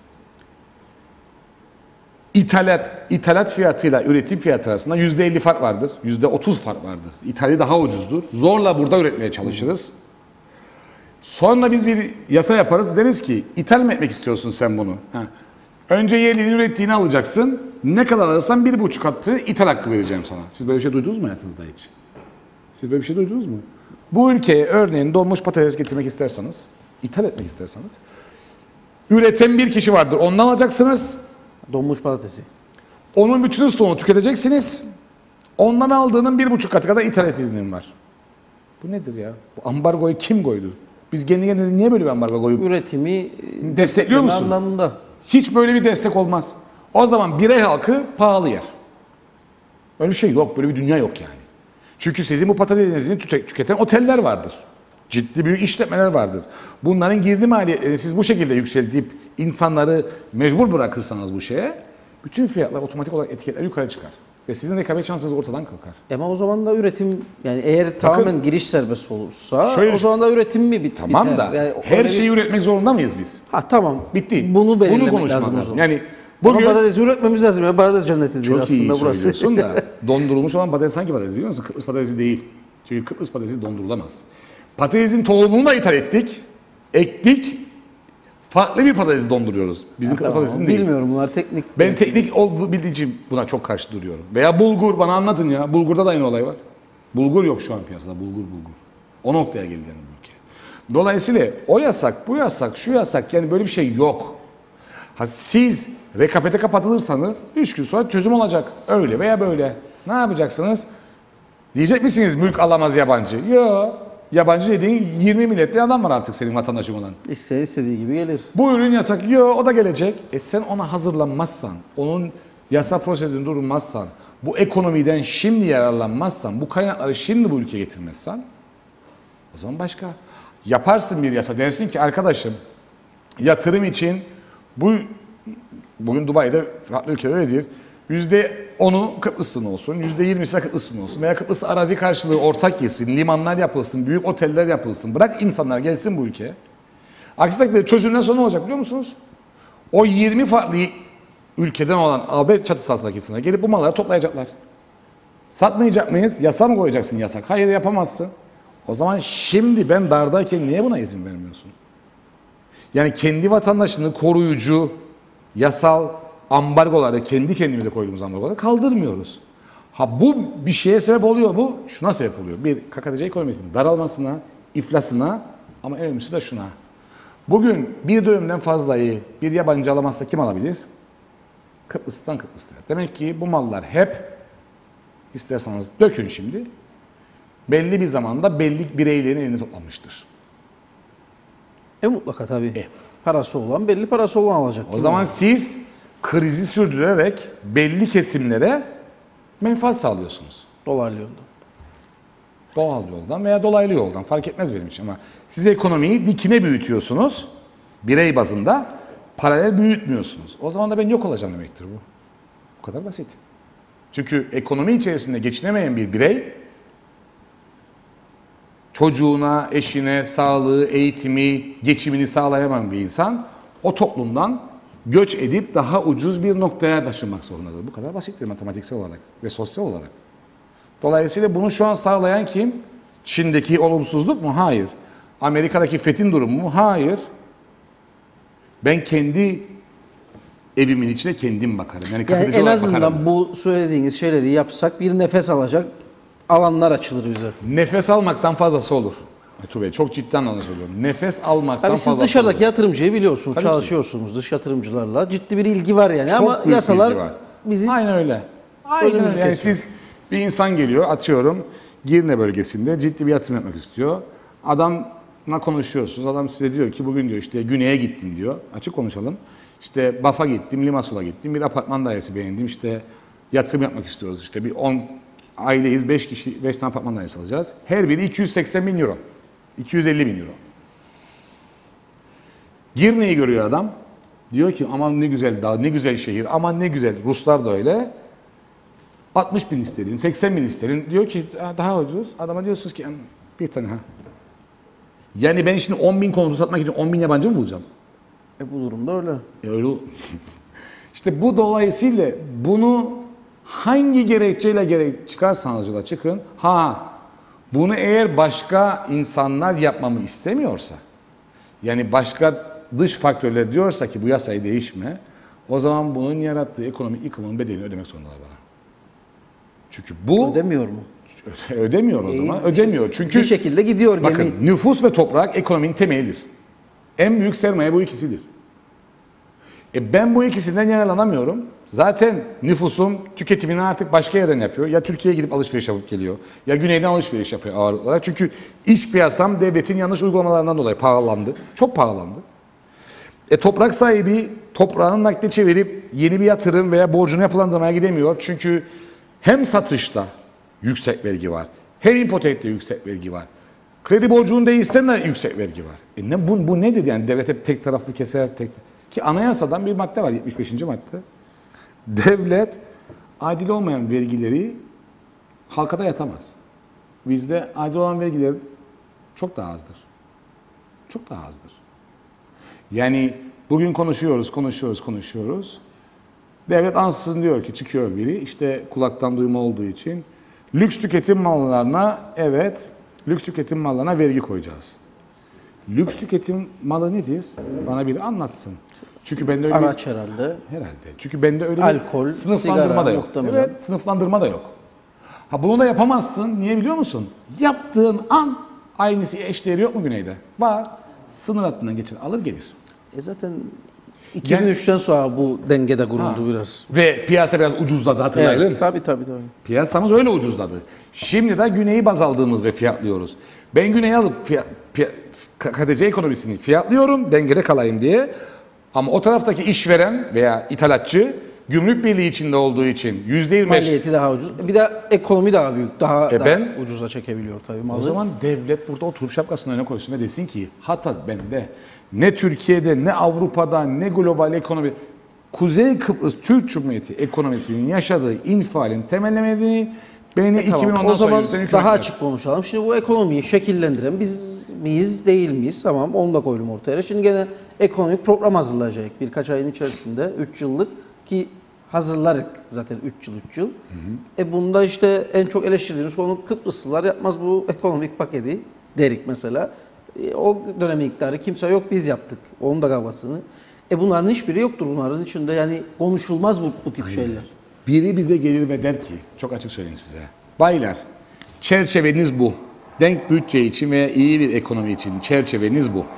İthalat, ithalat fiyatıyla üretim fiyatı arasında yüzde elli fark vardır. yüzde otuz fark vardır. İthali daha ucuzdur. Zorla burada üretmeye çalışırız. Sonra biz bir yasa yaparız. Deriz ki ithal mi etmek istiyorsun sen bunu? Ha. Önce yerlinin ürettiğini alacaksın. Ne kadar alırsan bir buçuk katı ithal hakkı vereceğim sana. Siz böyle bir şey duydunuz mu hayatınızda hiç? Siz böyle bir şey duydunuz mu? Bu ülkeye örneğin donmuş patates getirmek isterseniz, ithal etmek isterseniz, üreten bir kişi vardır. Ondan alacaksınız. Donmuş patatesi. Onun bütün stoğunu tüketeceksiniz. Ondan aldığının bir buçuk katı kadar ithalat iznin var. Bu nedir ya? Bu ambargoyu kim koydu? Biz kendi kendimize niye böyle bir ambargo koyup Üretimi destekliyor musun? anlamında. Hiç böyle bir destek olmaz. O zaman birey halkı pahalı yer. Böyle bir şey yok. Böyle bir dünya yok yani. Çünkü sizin bu patatesinizi tüke- tüketen oteller vardır. Ciddi büyük işletmeler vardır. Bunların girdi maliyetlerini siz bu şekilde yükseltip insanları mecbur bırakırsanız bu şeye, bütün fiyatlar otomatik olarak etiketler yukarı çıkar. Ve sizin rekabet şansınız ortadan kalkar. Ama o zaman da üretim, yani eğer tamamen giriş serbest olursa Şöyle- o zaman da üretim mi bit Tamam biter? da Yani her öyle şeyi bir- üretmek zorunda mıyız biz? Ha tamam. Bitti. Bunu belirlemek konuşmak lazım o lazım. zaman. Yani Bugün... bugün Ama patates üretmemiz lazım ya. Patates cennetidir çok iyi aslında burası. söylüyorsun da dondurulmuş olan patates hangi patates biliyor musun? Kıbrıs patatesi değil. Çünkü Kıbrıs patatesi dondurulamaz. Patatesin tohumunu da ithal ettik. Ektik, farklı bir patatesi donduruyoruz. Bizim kadar Tamam, patatesin değil. bilmiyorum bunlar teknik. Ben teknik olduğu bildiğim için buna çok karşı duruyorum. Veya bulgur, bana anlatın ya. Bulgurda da aynı olay var. Bulgur yok şu an piyasada, bulgur bulgur. O noktaya geldi yani bu ülke. Dolayısıyla o yasak, bu yasak, şu yasak, yani böyle bir şey yok. Ha, siz rekabete kapatılırsanız üç gün sonra çözüm olacak. Öyle veya böyle. Ne yapacaksınız? Diyecek misiniz mülk alamaz yabancı? Yok. Yabancı dediğin yirmi milletli adam var artık senin vatandaşın olan. İsteyen istediği gibi gelir. Bu ürün yasak. Yok, o da gelecek. E sen ona hazırlanmazsan, onun yasa prosedürünü durmazsan, bu ekonomiden şimdi yararlanmazsan, bu kaynakları şimdi bu ülkeye getirmezsen, o zaman başka. Yaparsın bir yasa, dersin ki arkadaşım yatırım için bu bugün Dubai'de farklı ülkeler öyledir. Yüzde onu Kıbrıs'ın olsun, yüzde yirmisi Kıbrıs'ın olsun veya Kıbrıs arazi karşılığı ortak yesin, limanlar yapılsın, büyük oteller yapılsın. Bırak insanlar gelsin bu ülkeye. Aksi takdirde çözümden sonra ne olacak biliyor musunuz? O yirmi farklı ülkeden olan A B çatısı altındaki insanlar gelip bu malları toplayacaklar. Satmayacak mıyız? Yasa mı koyacaksın yasak? Hayır, yapamazsın. O zaman şimdi ben dardayken niye buna izin vermiyorsun? Yani kendi vatandaşını koruyucu, yasal ambargoları, kendi kendimize koyduğumuz ambargoları kaldırmıyoruz. Ha, bu bir şeye sebep oluyor mu? Şuna sebep oluyor. Bir, K K T C ekonomisinin daralmasına, iflasına, ama en önemlisi de şuna. Bugün bir dönümden fazlayı bir yabancı alamazsa kim alabilir? Kıbrıs'tan Kıbrıs'ta. Demek ki bu mallar hep, isterseniz dökün şimdi, belli bir zamanda belli bireylerin elini toplanmıştır. E mutlaka tabii. E. Parası olan belli, parası olan alacak. O zaman siz krizi sürdürerek belli kesimlere menfaat sağlıyorsunuz. Dolaylı yoldan. Doğal yoldan veya dolaylı yoldan fark etmez benim için, ama siz ekonomiyi dikine büyütüyorsunuz. Birey bazında paralel büyütmüyorsunuz. O zaman da ben yok olacağım demektir bu. Bu kadar basit. Çünkü ekonomi içerisinde geçinemeyen bir birey çocuğuna, eşine, sağlığı, eğitimi, geçimini sağlayamayan bir insan o toplumdan göç edip daha ucuz bir noktaya taşınmak zorundadır. Bu kadar basittir matematiksel olarak ve sosyal olarak. Dolayısıyla bunu şu an sağlayan kim? Çin'deki olumsuzluk mu? Hayır. Amerika'daki fethin durumu mu? Hayır. Ben kendi evimin içine kendim bakarım. Yani, Yani en azından bakarım. bu söylediğiniz şeyleri yapsak bir nefes alacak alanlar açılır bize. Nefes almaktan fazlası olur. Aytu Bey, çok ciddi anlamda söylüyorum. Nefes almaktan Tabii fazlası siz dışarıdaki olur. yatırımcıyı biliyorsunuz, Tabii ki. çalışıyorsunuz dış yatırımcılarla. Ciddi bir ilgi var yani, Çok ama büyük yasalar bilgi var. bizi Aynen öyle. Aynen önümüzü öyle. Yani kesiyor. siz, bir insan geliyor, atıyorum Girne bölgesinde ciddi bir yatırım yapmak istiyor. Adamla konuşuyorsunuz. Adam size diyor ki bugün diyor işte güneye gittim diyor. Açık konuşalım. İşte Baf'a gittim, Limassol'a gittim. Bir apartman dairesi beğendim. İşte yatırım yapmak istiyoruz. İşte bir on aileyiz, beş kişi, beş tane apartman dairesi alacağız. Her biri iki yüz seksen bin euro. iki yüz elli bin euro. Girne'yi görüyor adam. Diyor ki aman ne güzel dağ, ne güzel şehir, aman ne güzel. Ruslar da öyle. altmış bin isterin, seksen bin isterin. Diyor ki daha ucuz. Adama diyorsunuz ki bir tane ha. Yani ben şimdi on bin konutu satmak için on bin yabancı mı bulacağım? E bu durumda öyle. E öyle. İşte bu dolayısıyla bunu hangi gerekçeyle gerek çıkarsanız yola çıkın. Ha, bunu eğer başka insanlar yapmamı istemiyorsa, yani başka dış faktörler diyorsa ki bu yasayı değişme, o zaman bunun yarattığı ekonomik yıkımın bedelini ödemek zorundalar bana. Çünkü bu Ödemiyor mu? ödemiyor o zaman. E, Ödemiyor. Çünkü bir şekilde gidiyor gemi. bakın, nüfus ve toprak ekonominin temelidir. En büyük sermaye bu ikisidir. E ben bu ikisinden yararlanamıyorum. Zaten nüfusum tüketimini artık başka yerden yapıyor. Ya Türkiye'ye gidip alışveriş yapıp geliyor. Ya güneyden alışveriş yapıyor ağırlıklı olarak. Çünkü iç piyasam devletin yanlış uygulamalarından dolayı pahalandı. Çok pahalandı. E toprak sahibi toprağını nakde çevirip yeni bir yatırım veya borcunu yapılandırmaya gidemiyor. Çünkü hem satışta yüksek vergi var. Hem ipotekte yüksek vergi var. Kredi borcunu değişsen de yüksek vergi var. E ne, bu, bu nedir yani? Devlet hep tek taraflı keser. Tek, ki anayasadan bir madde var, yetmiş beşinci madde. Devlet adil olmayan vergileri halka da yatamaz. Bizde adil olan vergiler çok daha azdır. Çok daha azdır. Yani bugün konuşuyoruz, konuşuyoruz, konuşuyoruz. Devlet ansızın diyor ki çıkıyor biri, işte kulaktan duyma olduğu için lüks tüketim mallarına, evet, lüks tüketim mallarına vergi koyacağız. Lüks tüketim malı nedir? Bana biri anlatsın. Çünkü bende öyle Araç herhalde. herhalde. Çünkü bende öyle Alkol, bir sınıflandırma sigara da yok. muhtemelen. Evet, sınıflandırma da yok. Ha bunu da yapamazsın. Niye biliyor musun? Yaptığın an aynısı eşdeğeri yok mu güneyde? Var. Sınır hattından geçen alır gelir. E zaten iki bin üçten sonra bu dengede kuruldu Ha. biraz. Ve piyasa biraz ucuzladı hatırlayalım. Evet, tabii tabii tabii. Piyasamız öyle ucuzladı. Şimdi de güneyi baz aldığımız ve fiyatlıyoruz. Ben güneyi alıp fiyat, fiyat, K T C ekonomisini fiyatlıyorum dengede kalayım diye. Ama o taraftaki işveren veya ithalatçı gümrük birliği içinde olduğu için yüzde yirmi beş. Maliyeti daha ucuz. Bir de ekonomi daha büyük. Daha, E daha ben- ucuza çekebiliyor tabii malı. O zaman devlet burada oturup şapkasını öne koysun ve desin ki hatta bende ne Türkiye'de ne Avrupa'da ne global ekonomi Kuzey Kıbrıs Türk Cumhuriyeti ekonomisinin yaşadığı infialin temellemediğini beni E tamam, iki bin ondan o sonra zaman yürüten hükümet daha var. açık konuşalım. Şimdi bu ekonomiyi şekillendiren biz miyiz değil miyiz? Tamam onu da koydum ortaya. Şimdi gene ekonomik program hazırlayacak birkaç ayın içerisinde. üç yıllık ki hazırlarız zaten üç yıl üç yıl. Hı hı. E bunda işte en çok eleştirdiğimiz konu Kıbrıslılar yapmaz bu ekonomik paketi derik mesela. E, o dönemin iktidarı kimse yok biz yaptık. Onun da kavgasını. E bunların hiçbiri yoktur bunların içinde yani konuşulmaz bu, bu tip şeyler. Biri bize gelir ve der ki, çok açık söyleyeyim size. Baylar, çerçeveniz bu. Denk bütçe için veya iyi bir ekonomi için çerçeveniz bu.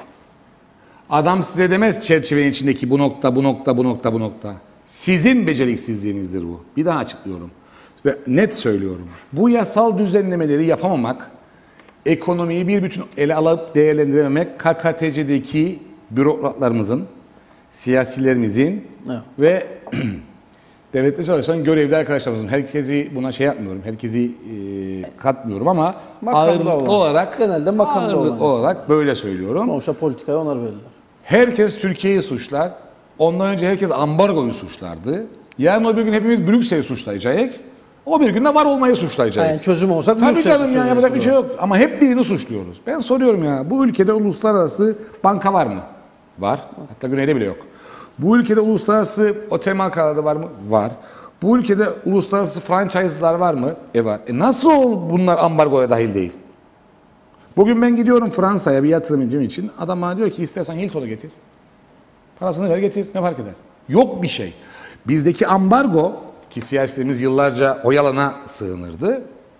Adam size demez çerçevenin içindeki bu nokta, bu nokta, bu nokta, bu nokta. Sizin beceriksizliğinizdir bu. Bir daha açıklıyorum. Ve net söylüyorum. Bu yasal düzenlemeleri yapamamak, ekonomiyi bir bütün ele alıp değerlendirememek K K T C'deki bürokratlarımızın, siyasilerimizin Evet. ve devlette çalışan görevli arkadaşlarımızın, herkesi buna şey yapmıyorum, herkesi e, katmıyorum ama Makamda ağırlıklı olan. olarak, Genelde makamda ağırlıklı olan. olarak böyle söylüyorum. Sonuçta politikayı onlar verirler. Herkes Türkiye'yi suçlar. Ondan önce herkes ambargoyu suçlardı. Yarın o bir gün hepimiz Brüksel'i suçlayacak. O bir gün de var olmayı suçlayacak. Yani çözüm olsak Tabii Brüksel canım ya suçu yapacak bir olur. şey yok. Ama hep birini suçluyoruz. Ben soruyorum ya bu ülkede uluslararası banka var mı? Var. Hatta güneyde bile yok. Bu ülkede uluslararası otel markaları var mı? Var. Bu ülkede uluslararası franchise'lar var mı? E var. E nasıl bunlar ambargoya dahil değil? Bugün ben gidiyorum Fransa'ya bir yatırımcım için. Adam bana diyor ki istersen Hilton'u getir. Parasını ver getir ne fark eder? Yok bir şey. Bizdeki ambargo ki siyasilerimiz yıllarca o yalana sığınırdı.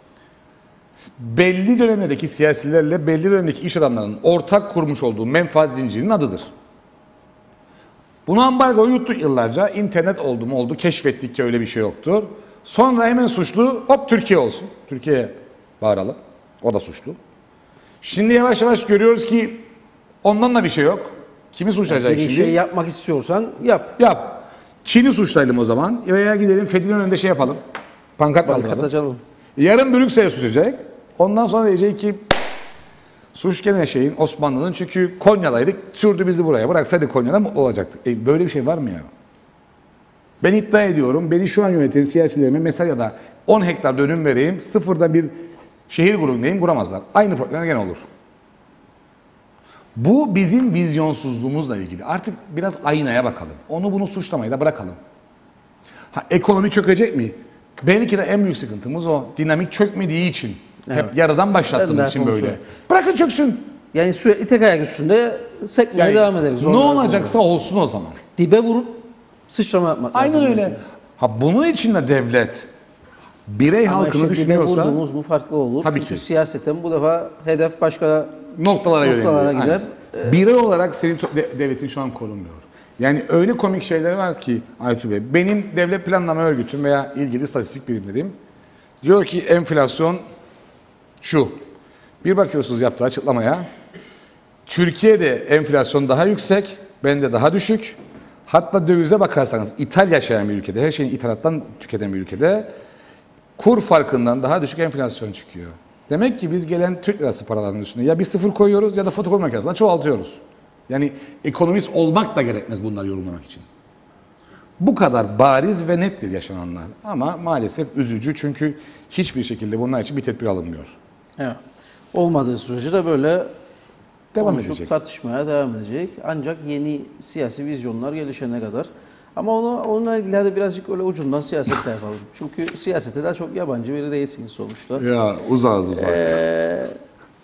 Belli dönemlerdeki siyasilerle belli dönemdeki iş adamlarının ortak kurmuş olduğu menfaat zincirinin adıdır. Bunu ambargoyu yuttuk yıllarca. İnternet oldu mu oldu. Keşfettik ki öyle bir şey yoktur. Sonra hemen suçlu hop Türkiye olsun. Türkiye'ye bağıralım. O da suçlu. Şimdi yavaş yavaş görüyoruz ki ondan da bir şey yok. Kimi suçlayacak Bir şimdi? şey yapmak istiyorsan yap. Yap. Çin'i suçlayalım o zaman. Veya gidelim Fethi'nin önünde şey yapalım. Pankart kaldıralım. Kapatalım. Yarın Brüksel'e suçlayacak. Ondan sonra diyecek ki suç gene şeyin Osmanlı'nın çünkü Konya'daydık. Sürdü bizi buraya. Bıraksaydı Konya'da mutlu olacaktık. E böyle bir şey var mı ya? Ben iddia ediyorum. Beni şu an yöneten siyasilerime mesela ya da on hektar dönüm vereyim. Sıfırdan bir şehir kurayım kuramazlar. Aynı problemler gene olur. Bu bizim vizyonsuzluğumuzla ilgili. Artık biraz aynaya bakalım. Onu bunu suçlamayı da bırakalım. Ha, ekonomi çökecek mi? Belki de en büyük sıkıntımız o. Dinamik çökmediği için. Evet. Hep yarıdan Ben başlattığımız de için onu böyle. söyleyeyim. Bırakın çöksün. Yani sürekli tek ayak üstünde sekmeye Yani devam ederiz. ne Ondan sonra. olacaksa olsun o zaman. Dibe vurup sıçrama yapmak lazım. Aynen öyle. Ha bunun için de devlet birey Ama halkını şimdi dibe düşünüyorsa vurduğumuz mu farklı olur. Tabii Çünkü ki. siyaseten bu defa hedef başka noktalara, noktalara yöneliyor. gider. Aynen. Birey olarak senin to- de- devletin şu an korunmuyor. Yani öyle komik şeyler var ki Aytu Bey. Benim devlet planlama örgütüm veya ilgili istatistik birimlerim diyor ki enflasyon şu. Bir bakıyorsunuz yaptığı açıklamaya. Türkiye'de enflasyon daha yüksek, bende daha düşük. Hatta dövize bakarsanız ithal yaşayan bir ülkede, her şeyin ithalattan tüketen bir ülkede kur farkından daha düşük enflasyon çıkıyor. Demek ki biz gelen Türk lirası paralarının üstüne ya bir sıfır koyuyoruz ya da fotokopi makinesinden çoğaltıyoruz. Yani ekonomist olmak da gerekmez bunları yorumlamak için. Bu kadar bariz ve nettir yaşananlar. Ama maalesef üzücü çünkü hiçbir şekilde bunlar için bir tedbir alınmıyor. Evet. Olmadığı sürece de böyle Devam konuşup edecek. tartışmaya devam edecek. Ancak yeni siyasi vizyonlar gelişene kadar. Ama onu, onunla ilgili de birazcık öyle ucundan siyaset de yapalım. Çünkü siyasete daha çok yabancı biri değilsiniz sonuçta. Ya uzağız uzak. Ee,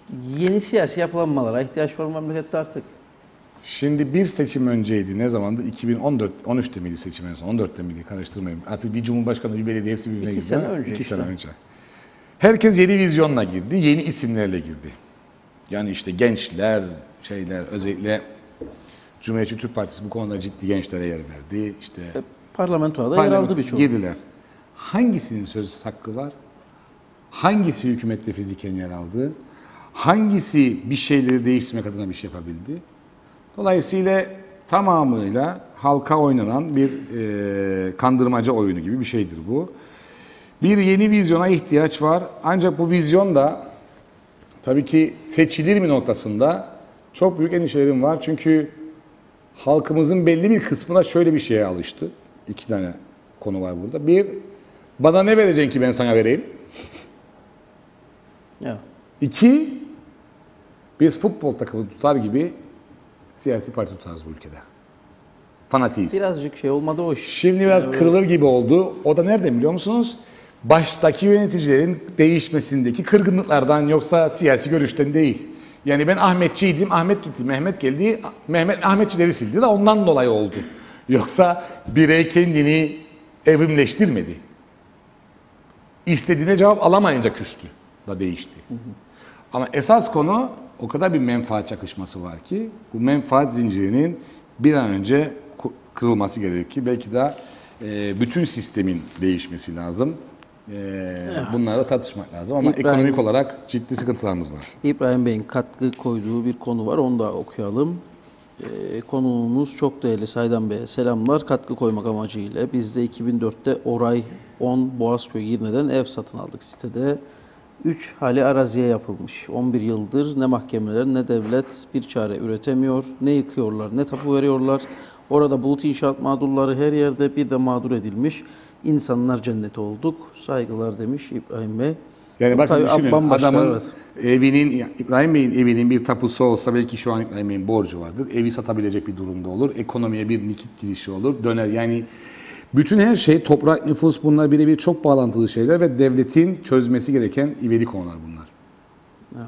Yeni siyasi yapılanmalara ihtiyaç var mı memlekette artık? Şimdi bir seçim önceydi. Ne zamandı? iki bin on dört, on üçte miydi seçim en son? on dörtte miydi? Karıştırmayayım. Artık bir cumhurbaşkanı, bir belediye hepsi birbirine İki girdi. sene ha? önce İki işte. sene önce. Herkes yeni vizyonla girdi. Yeni isimlerle girdi. Yani işte gençler, şeyler, özellikle Cumhuriyetçi Türk Partisi bu konuda ciddi gençlere yer verdi. İşte E, Parlamentoda da yer aldı birçoğu. girdiler. Hangisinin söz hakkı var? Hangisi hükümette fiziken yer aldı? Hangisi bir şeyleri değiştirmek adına bir şey yapabildi? Dolayısıyla tamamıyla halka oynanan bir e, kandırmaca oyunu gibi bir şeydir bu. Bir yeni vizyona ihtiyaç var. Ancak bu vizyon da tabii ki seçilir mi noktasında çok büyük endişelerim var. Çünkü halkımızın belli bir kısmına şöyle bir şeye alıştı. İki tane konu var burada. Bir, bana ne vereceksin ki ben sana vereyim? Ya. İki, biz futbol takımı tutar gibi siyasi parti tutarız bu ülkede. Fanatiyiz. Birazcık şey olmadı o iş. Şimdi biraz kırılır gibi oldu. O da nerede biliyor musunuz? Baştaki yöneticilerin değişmesindeki kırgınlıklardan, yoksa siyasi görüşten değil. Yani ben Ahmetçiydim, Ahmet gitti, Mehmet geldi, Mehmet Ahmetçileri sildi de ondan dolayı oldu. Yoksa birey kendini evrimleştirmedi. İstediğine cevap alamayınca küstü da değişti. Hı hı. Ama esas konu, o kadar bir menfaat çakışması var ki bu menfaat zincirinin bir an önce kırılması gerekir. Belki de e, bütün sistemin değişmesi lazım. E, evet. Bunlarla tartışmak lazım ama İbrahim, ekonomik olarak ciddi sıkıntılarımız var. İbrahim Bey'in katkı koyduğu bir konu var, onu da okuyalım. E, konuğumuz çok değerli Saydam Bey'e selamlar. Katkı koymak amacıyla biz de iki bin dörtte Oray on Boğazköy Girne'den ev satın aldık sitede. üç hali araziye yapılmış. on bir yıldır ne mahkemeler ne devlet bir çare üretemiyor. Ne yıkıyorlar ne tapu veriyorlar. Orada bulut inşaat mağdurları her yerde, bir de mağdur edilmiş. İnsanlar cenneti olduk. Saygılar demiş İbrahim Bey. Yani bakın düşünün, bambaşka, adamın evet. evinin, İbrahim Bey'in evinin bir tapusu olsa belki şu an İbrahim Bey'in borcu vardır. Evi satabilecek bir durumda olur. Ekonomiye bir nikit girişi olur. Döner yani. Bütün her şey, toprak, nüfus, bunlar birebir çok bağlantılı şeyler ve devletin çözmesi gereken ivedi konular bunlar. Ya.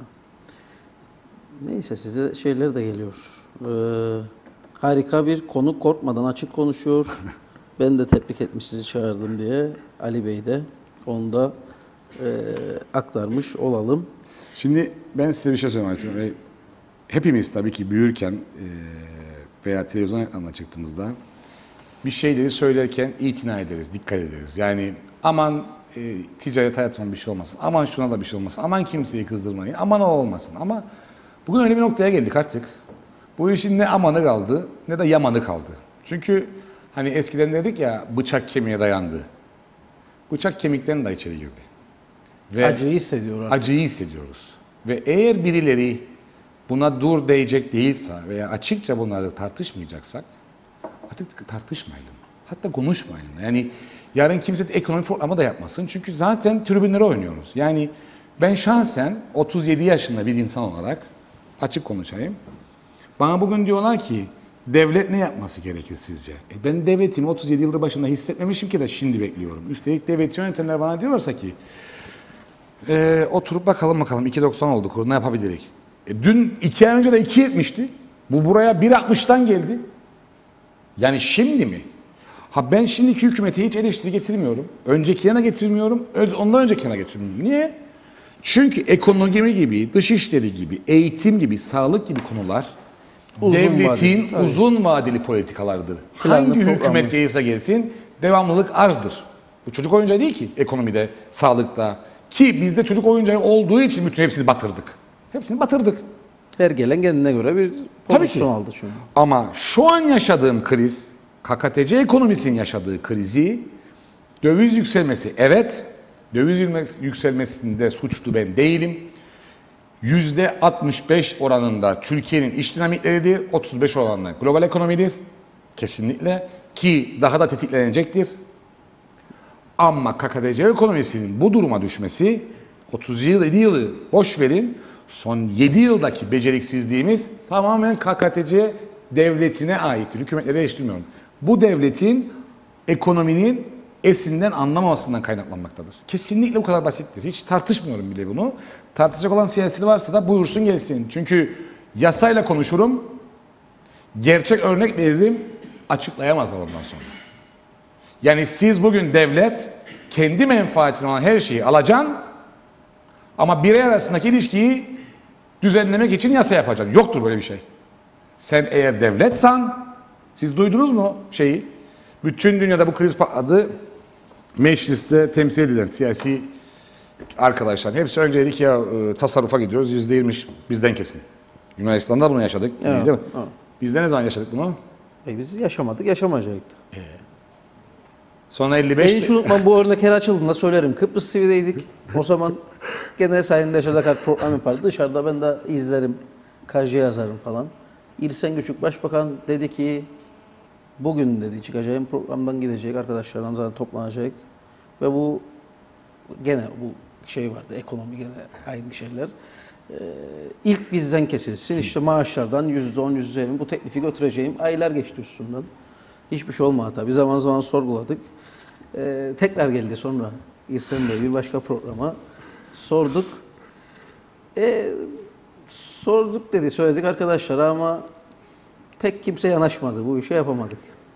Neyse, size şeyler de geliyor. Ee, harika bir konu, korkmadan açık konuşuyor. Ben de tebrik etmiş sizi çağırdım diye. Ali Bey de onu da e, aktarmış olalım. Şimdi ben size bir şey söylemek istiyorum. Hepimiz tabii ki büyürken e, veya televizyon ekranına çıktığımızda bir şeyleri söylerken itina ederiz, dikkat ederiz. Yani aman e, ticaret hayatıma bir şey olmasın, aman şuna da bir şey olmasın, aman kimseyi kızdırmayın, aman o olmasın. Ama bugün öyle bir noktaya geldik artık. Bu işin ne amanı kaldı ne de yamanı kaldı. Çünkü hani eskiden dedik ya, bıçak kemiğe dayandı. Bıçak kemikten de içeri girdi. Ve acıyı hissediyor artık. Acıyı hissediyoruz. Ve eğer birileri buna dur diyecek değilse veya açıkça bunları tartışmayacaksak artık tartışmayalım. Hatta konuşmayalım. Yani yarın kimse ekonomi programı da yapmasın. Çünkü zaten tribünlere oynuyoruz. Yani ben şahsen otuz yedi yaşında bir insan olarak açık konuşayım. Bana bugün diyorlar ki devlet ne yapması gerekir sizce? E ben devletimi otuz yedi yıldır başında hissetmemişim ki de şimdi bekliyorum. Üstelik devlet yönetenler bana diyorsa ki e, oturup bakalım bakalım iki doksan oldu kur, ne yapabiliriz? E, dün iki ay önce de iki yetmişti. Bu buraya bir altmıştan geldi. Yani şimdi mi? Ha ben şimdiki hükümete hiç eleştiri getirmiyorum. Öncekine getirmiyorum. Ondan öncekine getirmiyorum. Niye? Çünkü ekonomi gibi, dışişleri gibi, eğitim gibi, sağlık gibi konular uzun devletin vadeli, uzun vadeli politikalardır. Planlı Hangi programı. Hükümet gelirse gelsin devamlılık arzdır. Bu çocuk oyuncağı değil ki ekonomide, sağlıkta. Ki bizde çocuk oyuncağı olduğu için bütün hepsini batırdık. Hepsini batırdık. Her gelen kendine göre bir pozisyon aldı çünkü. Ama şu an yaşadığım kriz, K K T C ekonomisinin yaşadığı krizi, döviz yükselmesi, evet, döviz yükselmesinde suçlu ben değilim. yüzde altmış beş oranında Türkiye'nin iş dinamikleridir, otuz beş oranında global ekonomidir. Kesinlikle, ki daha da tetiklenecektir. Ama K K T C ekonomisinin bu duruma düşmesi, otuz yedi yılı boş verin, son yedi yıldaki beceriksizliğimiz tamamen K K T C devletine aittir. Hükümetlere eleştirmiyorum. Bu devletin ekonominin esinden anlamamasından kaynaklanmaktadır. Kesinlikle bu kadar basittir. Hiç tartışmıyorum bile bunu. Tartışacak olan siyasi varsa da buyursun gelsin. Çünkü yasayla konuşurum, gerçek örnek veririm, açıklayamazlar ondan sonra. Yani siz bugün devlet kendi menfaatine olan her şeyi alacaksın ama birey arasındaki ilişkiyi düzenlemek için yasa yapacaksın. Yoktur böyle bir şey. Sen eğer devletsen, siz duydunuz mu şeyi? Bütün dünyada bu kriz patladı. Mecliste temsil edilen siyasi arkadaşlar hepsi önce dedik ya e, tasarrufa gidiyoruz. yüzde yirmi bizden kesin. Yunanistan'da bunu yaşadık. Evet, değil mi? evet. Biz de ne zaman yaşadık bunu? E biz yaşamadık, yaşamayacaktık. Sonra elli Ben beş... hiç unutmam, bu örnek her açıldığında söylerim. Kıbrıs T V'deydik. O zaman genel sayında Yaşar Akar program yapardı. Dışarıda ben de izlerim, K J yazarım falan. İrsen Küçük Başbakan dedi ki bugün dedi çıkacağım programdan gidecek, arkadaşlarla zaten toplanacak ve bu gene bu şey vardı, ekonomi gene aynı şeyler. Ee, ilk bizden kesilsin, işte maaşlardan yüzde on, yüzde yirmi bu teklifi götüreceğim. Aylar geçti üstünden. Hiçbir şey olmadı tabii. Zaman zaman sorguladık. Ee, tekrar geldi sonra İrsen Bey bir başka programa. Sorduk. Ee, sorduk dedi, söyledik arkadaşlara ama pek kimse yanaşmadı. Bu işe yapamadık.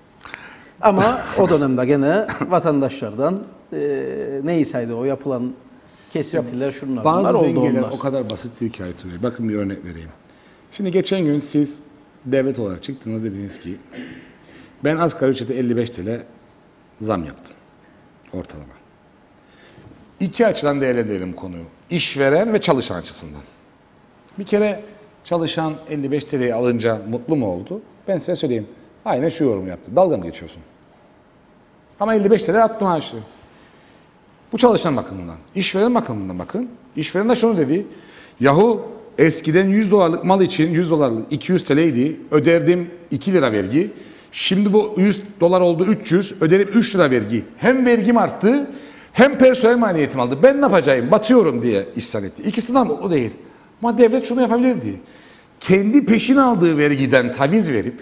Ama o dönemde gene vatandaşlardan e, neyseydi o yapılan kesintiler şunlar bunlar Bazı oldu dengeler onlar. o kadar basit değil ki Aytun Bey. Bakın bir örnek vereyim. Şimdi geçen gün siz devlet olarak çıktınız, dediniz ki ben asgari ücrete elli beş T L zam yaptım. Ortalama. İki açıdan değerlendirelim konuyu. İşveren ve çalışan açısından. Bir kere çalışan elli beş T L'yi alınca mutlu mu oldu? Ben size söyleyeyim. Aynen şu yorumu yaptı. Dalga mı geçiyorsun? Ama elli beş T L attı maaşı. Bu çalışan bakımından. İşveren bakımından bakın. İşveren de şunu dedi. Yahu eskiden yüz dolarlık mal için yüz dolarlık iki yüz T L'ydi. Öderdim iki lira vergi. Şimdi bu yüz dolar oldu üç yüz. Öderim üç lira vergi. Hem vergim arttı hem personel maliyetim aldı. Ben ne yapacağım? Batıyorum diye isyan etti. İkisinden mutlu değil. Ama devlet şunu yapabilirdi. Kendi peşin aldığı vergiden taviz verip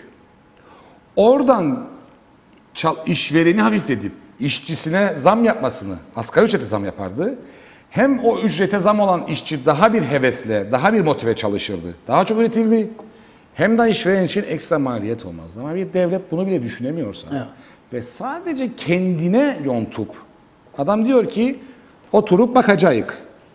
oradan işvereni hafifletip işçisine zam yapmasını, asgari ücrete zam yapardı. Hem o ücrete zam olan işçi daha bir hevesle, daha bir motive çalışırdı. Daha çok üretildi. Hem de işveren için ekstra maliyet olmazdı. Ama bir devlet bunu bile düşünemiyorsa evet. Ve sadece kendine yontup adam diyor ki oturup bakacağız.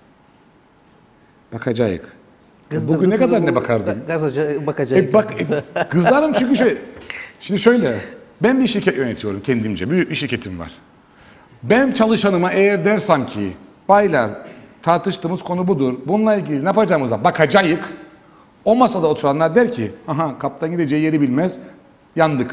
Bakacağız. Bugün ne kadar ne bakardın? Gazaca bakacağız. E bak, e, kızarım çünkü şöyle. Şimdi şöyle. Ben bir şirket yönetiyorum kendimce. Büyük bir şirketim var. Ben çalışanıma eğer dersem ki baylar tartıştığımız konu budur. Bununla ilgili ne yapacağımıza bakacağız. O masada oturanlar der ki aha kaptan gideceği yeri bilmez. Yandık.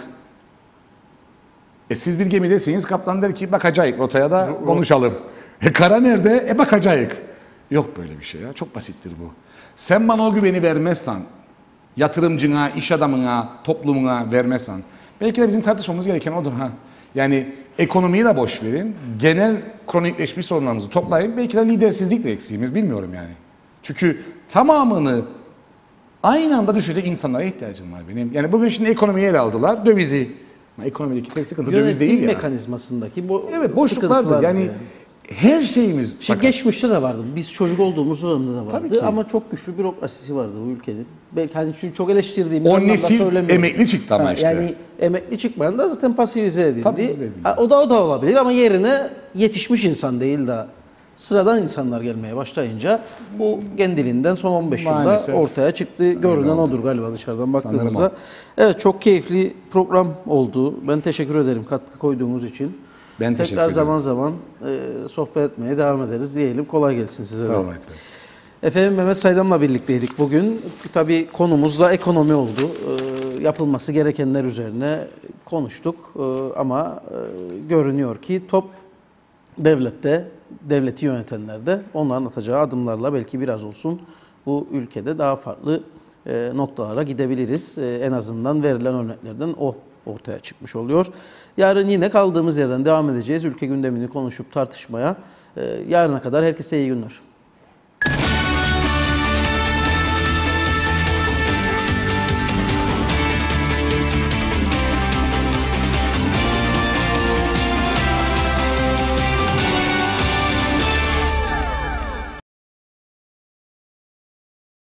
E siz bir gemidesiniz. Kaptan der ki bakacağız rotaya da konuşalım. E kara nerede? E bakacağız. Yok böyle bir şey ya. Çok basittir bu. Sen bana o güveni vermezsen, yatırımcına, iş adamına, toplumuna vermezsen, belki de bizim tartışmamız gereken odur ha. Yani ekonomiyi de boş verin, genel kronikleşmiş sorunlarımızı toplayın. Belki de lidersizlik de eksiğimiz, bilmiyorum yani. Çünkü tamamını aynı anda düşecek insanlara ihtiyacım var benim. Yani bugün şimdi ekonomiyi ele aldılar, dövizi. Ama ekonomideki tek sıkıntı döviz değil ya. Yönetim mekanizmasındaki bu evet, boşluklardır. Yani, yani her şeyimiz... Şimdi fakat... geçmişte de vardı. Biz çocuk olduğumuz dönemde de vardı. ki. Ama çok güçlü bürokrasisi vardı bu ülkenin. Belki hani çok eleştirdiğimiz o anlamda nesil söylemiyorum. emekli çıktı ama ha, işte. Yani emekli çıkmayan da zaten pasifize edildi. Tabii, ha, o da o da olabilir ama yerine yetişmiş insan değil de sıradan insanlar gelmeye başlayınca bu kendiliğinden son on beş Maalesef. yılda ortaya çıktı. Görünen odur galiba dışarıdan baktığımızda. Evet, çok keyifli program oldu. Ben teşekkür ederim katkı koyduğunuz için. Ben teşekkür Tekrar ederim. zaman zaman e, sohbet etmeye devam ederiz diyelim. Kolay gelsin size. Sağ olun. Efendim Mehmet Saydam'la birlikteydik bugün. Tabii konumuz da ekonomi oldu. E, yapılması gerekenler üzerine konuştuk. E, ama e, görünüyor ki top devlette, devleti yönetenlerde onların atacağı adımlarla belki biraz olsun bu ülkede daha farklı e, noktalara gidebiliriz. E, en azından verilen örneklerden o ortaya çıkmış oluyor. Yarın yine kaldığımız yerden devam edeceğiz. Ülke gündemini konuşup tartışmaya. Yarına kadar herkese iyi günler.